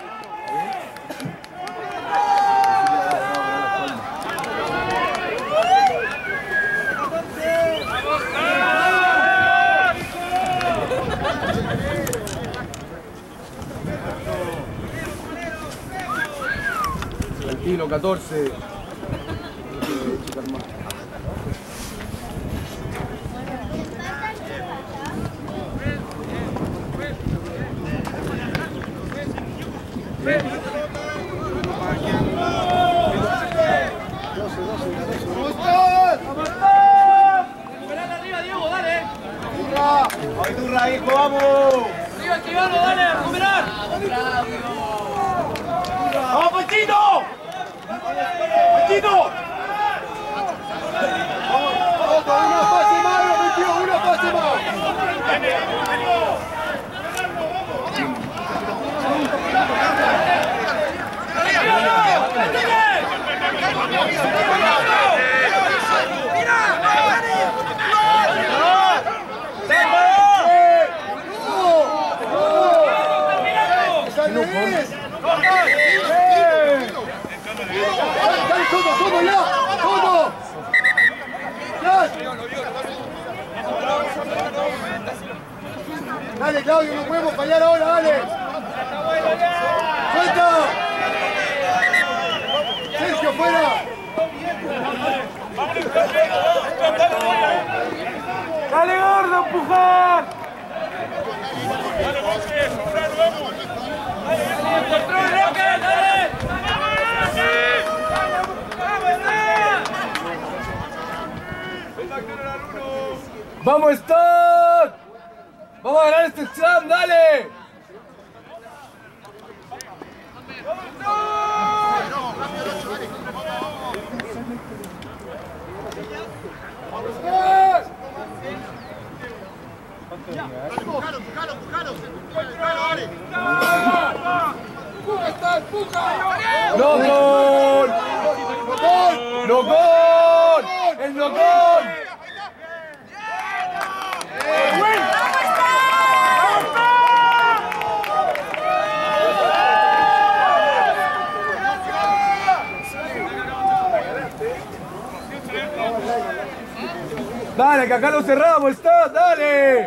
Tranquilo, catorce. ¡Ahí tu raíz, vamos! ¡Arriba, esquivalo, dale, a recuperar! ¡Vamos, Pechito! ¡Pechito! Otro, una fase más, lo metió, una fase más. ¡Dale, todo, todo, ya! ¡Todo! ¡Ya! Dale, Claudio, no podemos fallar ahora, dale. ¡Suelta! Sergio, fuera. ¡Dale, gordo, empujar! ¡Control, Roque, dale! ¡Vamos, Stott! ¡Vamos a ganar este slam, dale! ¡Empujalo, empujalo, empujalo! ¡Dale! ¡Empuja, está, empuja! ¡No gol! ¡No gol! ¡El no gol! Dale, que acá lo cerramos, está, dale.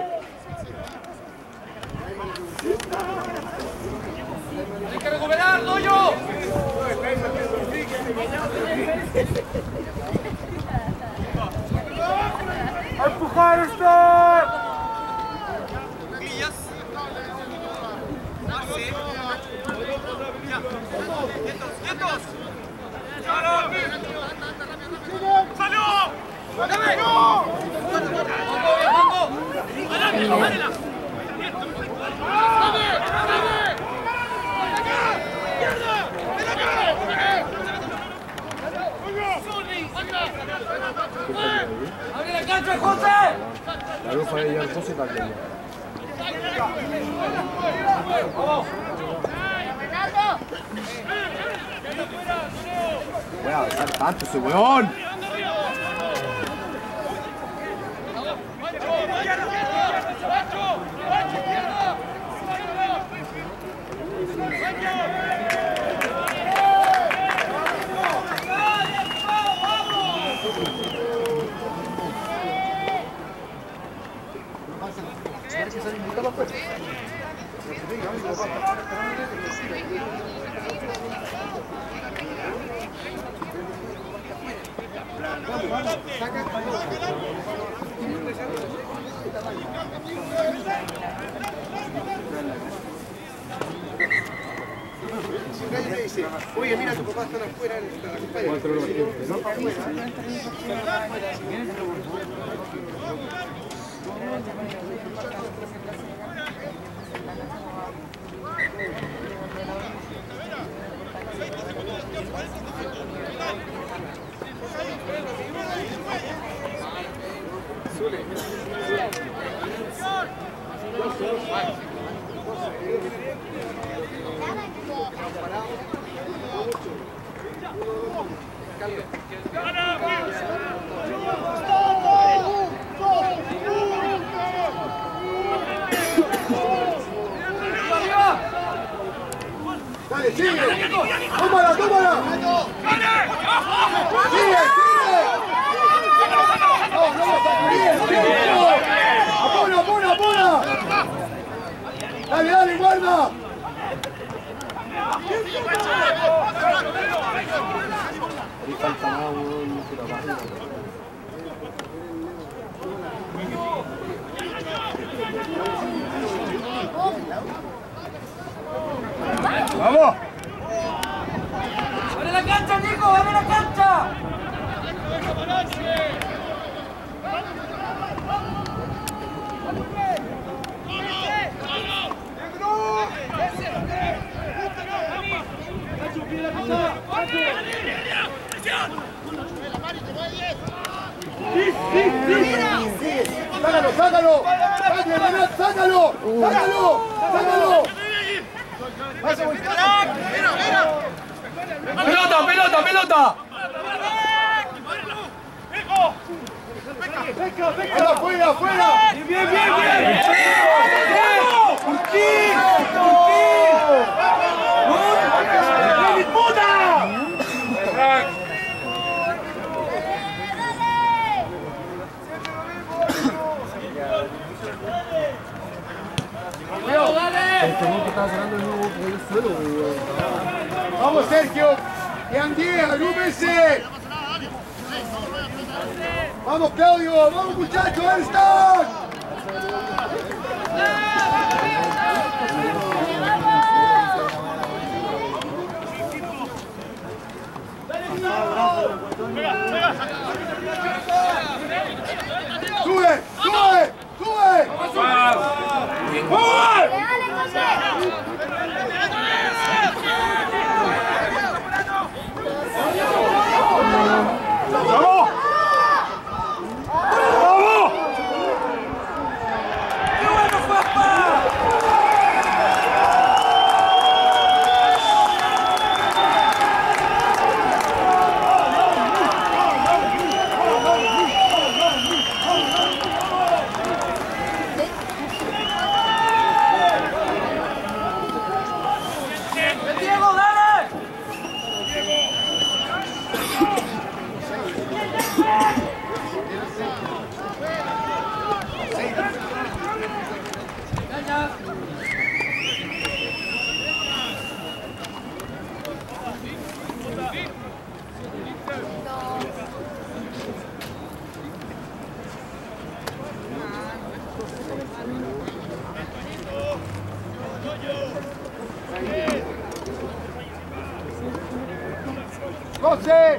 Hay que recuperar, Doyo. A empujar, está. ¡Abre la cancha, José! La roja de llevar José para que vaya. Voy a avanzar tanto ese weón. Le dice, oye, mira, tu papá está afuera, está Dale, sigue. Tómala, tómala. Sigue, sigue. No, no, sigue, sigue. Apona, apona, apona. Dale, dale, guarda. Ahí falta más, weón, no se la pasa. ¡Vamos! ¡Abre la cancha, Nico! ¡Abre la cancha! Sácalo, sácalo. Sácalo, Renato, sácalo. Sácalo, sácalo. ¡Pelota, pelota, pelota! Ahora, afuera, afuera. ¡Bien, bien, bien! bien. ¡Urquín! ¡Urquín! ¡Puta! Vamos, Sergio. Quedan diez, agrúpense. Vamos, Claudio. Vamos, muchachos. ¿Dónde están? ¡Sube! ¡Sube! ¡Sube! ¡Vamos! ¡Vamos! ¡Qué bueno, papá! ¡Diego, dale! ¡José!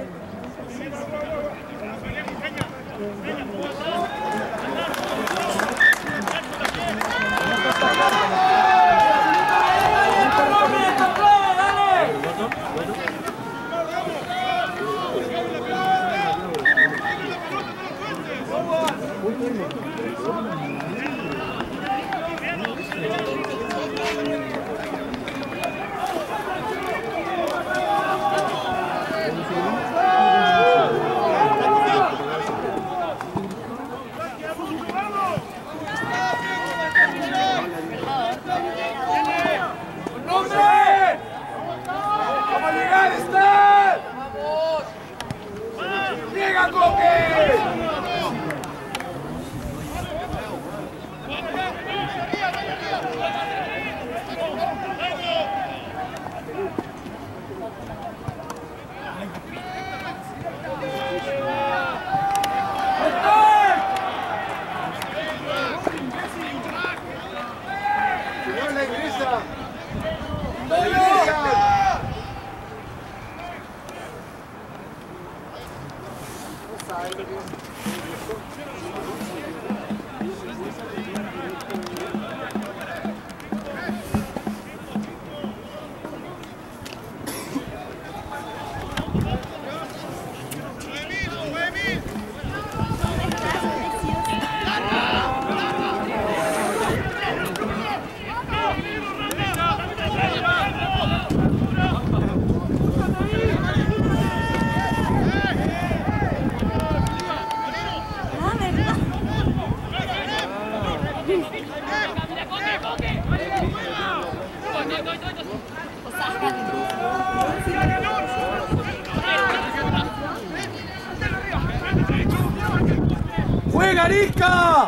¡Juega, Arisca!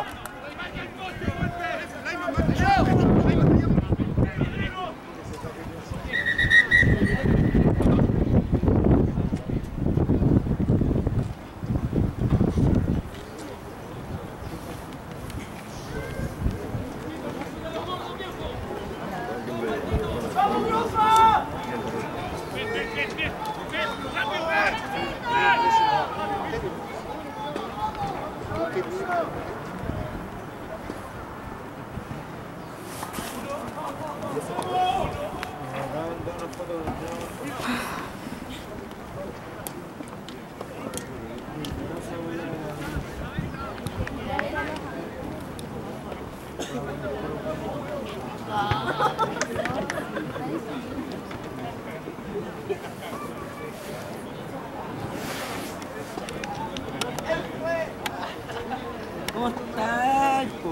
¿Cómo estás, po?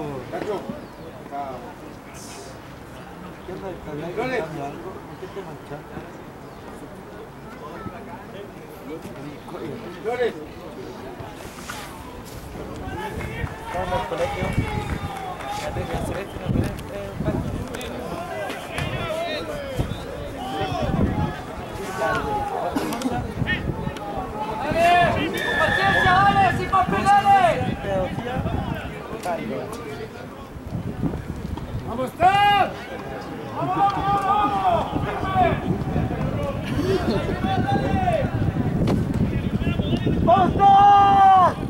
¿Qué onda? ¿Estás hablando algo? ¿Por qué te manchaste? Flores. Estamos al colegio. Ya te voy a hacer esto, no querés ¡Paciencia, dale! ¡Sin papelales! ¡Vamos, Stan! ¡Vamos, vamos, vamos! ¡Vamos, Stan!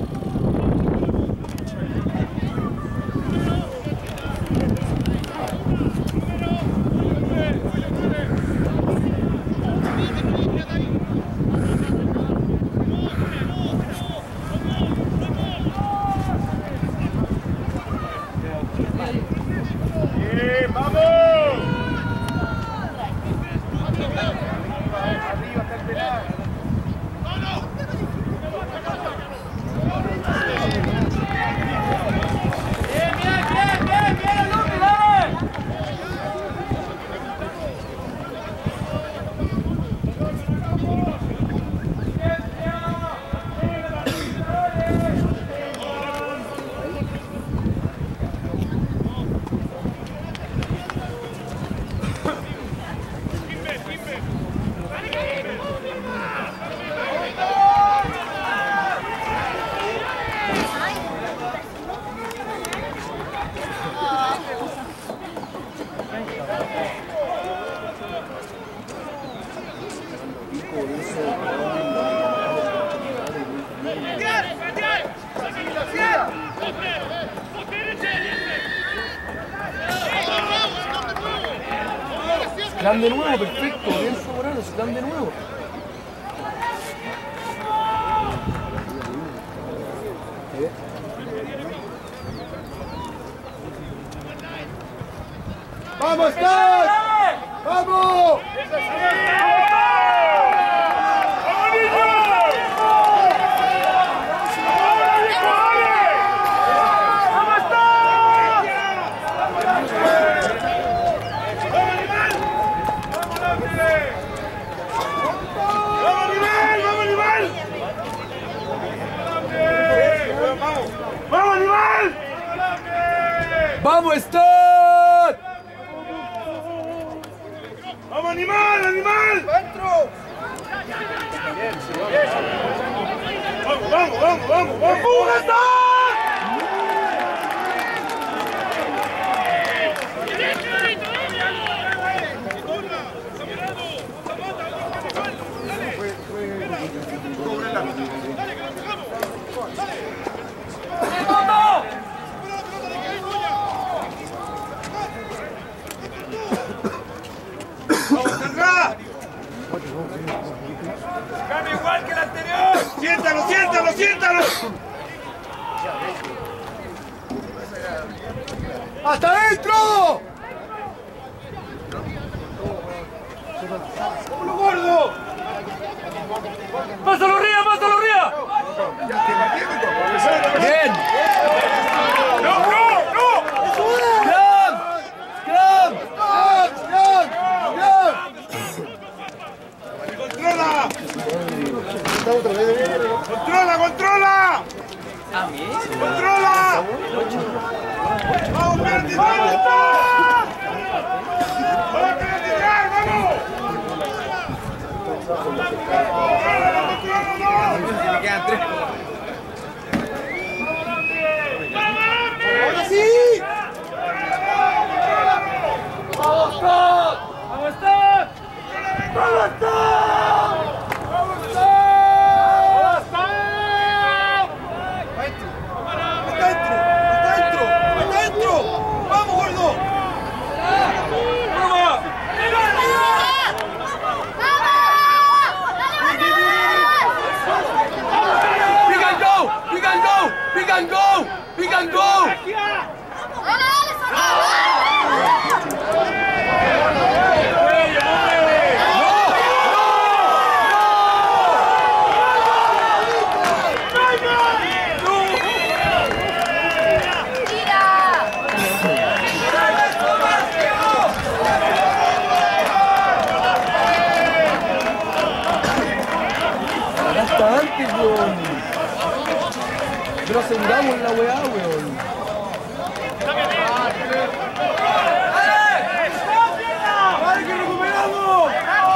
Se dan de nuevo, perfecto, bien sobrado, se dan de nuevo. ¡Vamos, Stan! ¡Vamos! ¡Vamos, Stan! ¡Vamos, animal, animal! ¡Dentro! ¡Vamos, vamos, vamos, vamos! vamos. ¡Empuja, Stan! ¡Hasta adentro! ¡Vámonos, gordo! ¡Pásalo arriba, pásalo arriba! Bien. ¡No, no, no! Scrum. Scrum. ¡Scrum! ¡Scrum! ¡Controla! ¡Controla, controla! ¡Controla! ¡Vamos, Perti, vamos! ¡Vamos, Perti, vamos! Me quedan tres. ¡Ahora sí! ¡Vamos, Todd! ¡Vamos, Todd! ¡Vamos, Todd! ¡Vamos, Todd! ¡Está dentro! ¡Está dentro! ¡Está dentro! ¡Vamos, gordo! ¡Vamos! We can go! We can go! We can go! We can go! Hasta antes, weón. Pero aseguramos la weá, weón. ¡Vale, que recuperamos!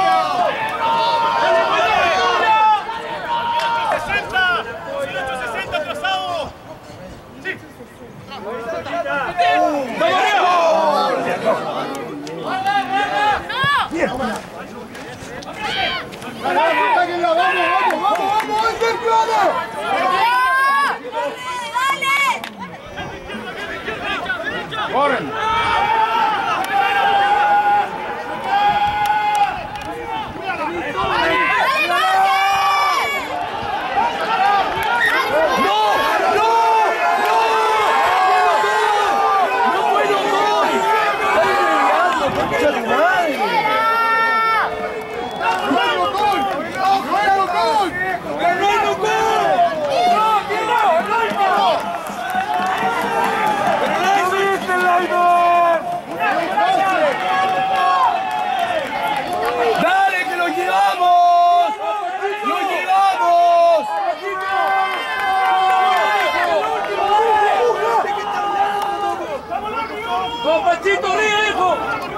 ¡sesenta! ¡ciento sesenta atrasado! ¡Sí! ¡Sáquenla! ¡Vamos, vamos, vamos, vamos! ¡Es el plano! ¡Corren! ¡Dale, que lo llevamos! ¡Lo llevamos! ¡Con Pachito arriba, hijo!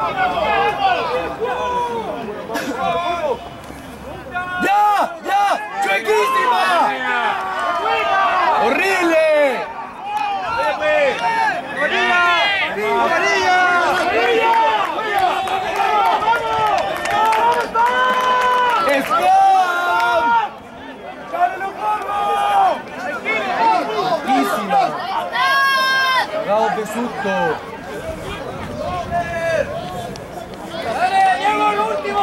¡Ya! ¡Ya! ¡Chuequísima! ¡Horrible! ¡Amarilla! ¡Amarilla! ¡Scrum! ¡Buenísima! ¡Cagados de susto! ¡Dale, Diego, el último!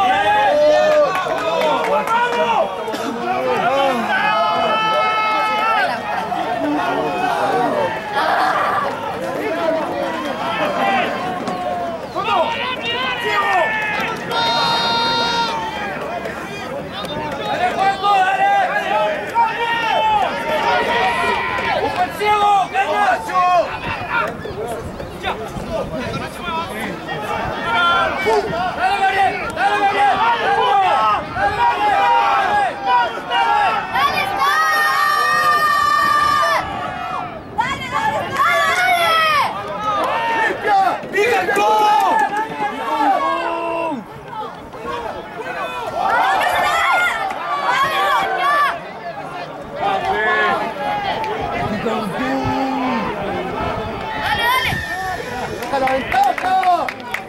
¡A la ventaja!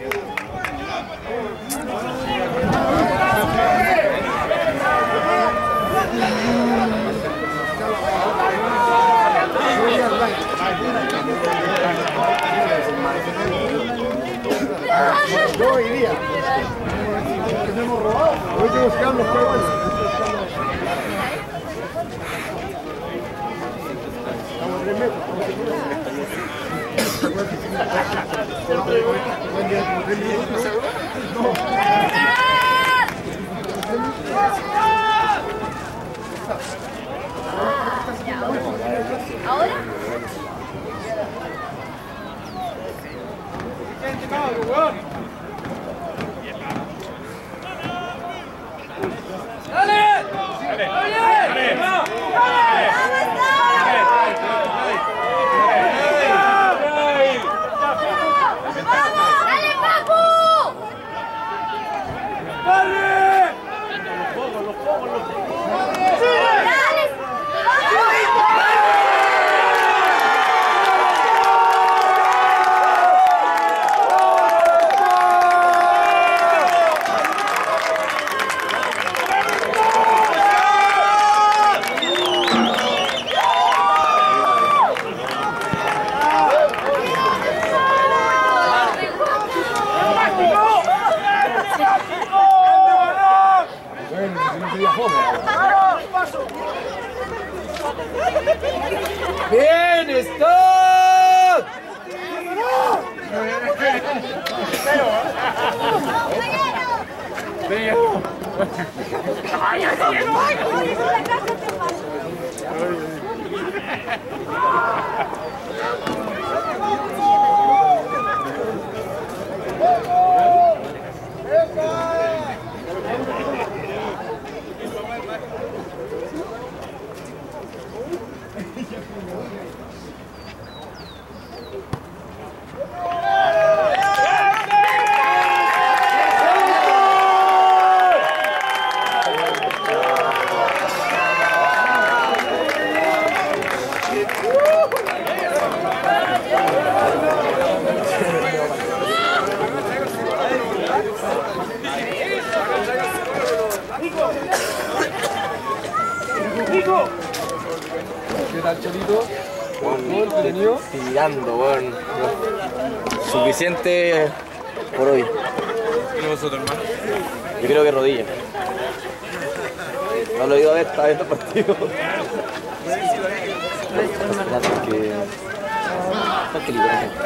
Yo iría. Tenemos robado. Hoy tengo que buscar los juegos. ¿Ahora? ¡Bien, stop! ¿Qué tal, Cholito? ¿Gol que tenido? Tirando, weón. Suficiente por hoy. ¿Y vosotros, hermano? Yo creo que rodilla. No lo he ido a ver, estaba viendo el partido. Que... Tranquilito,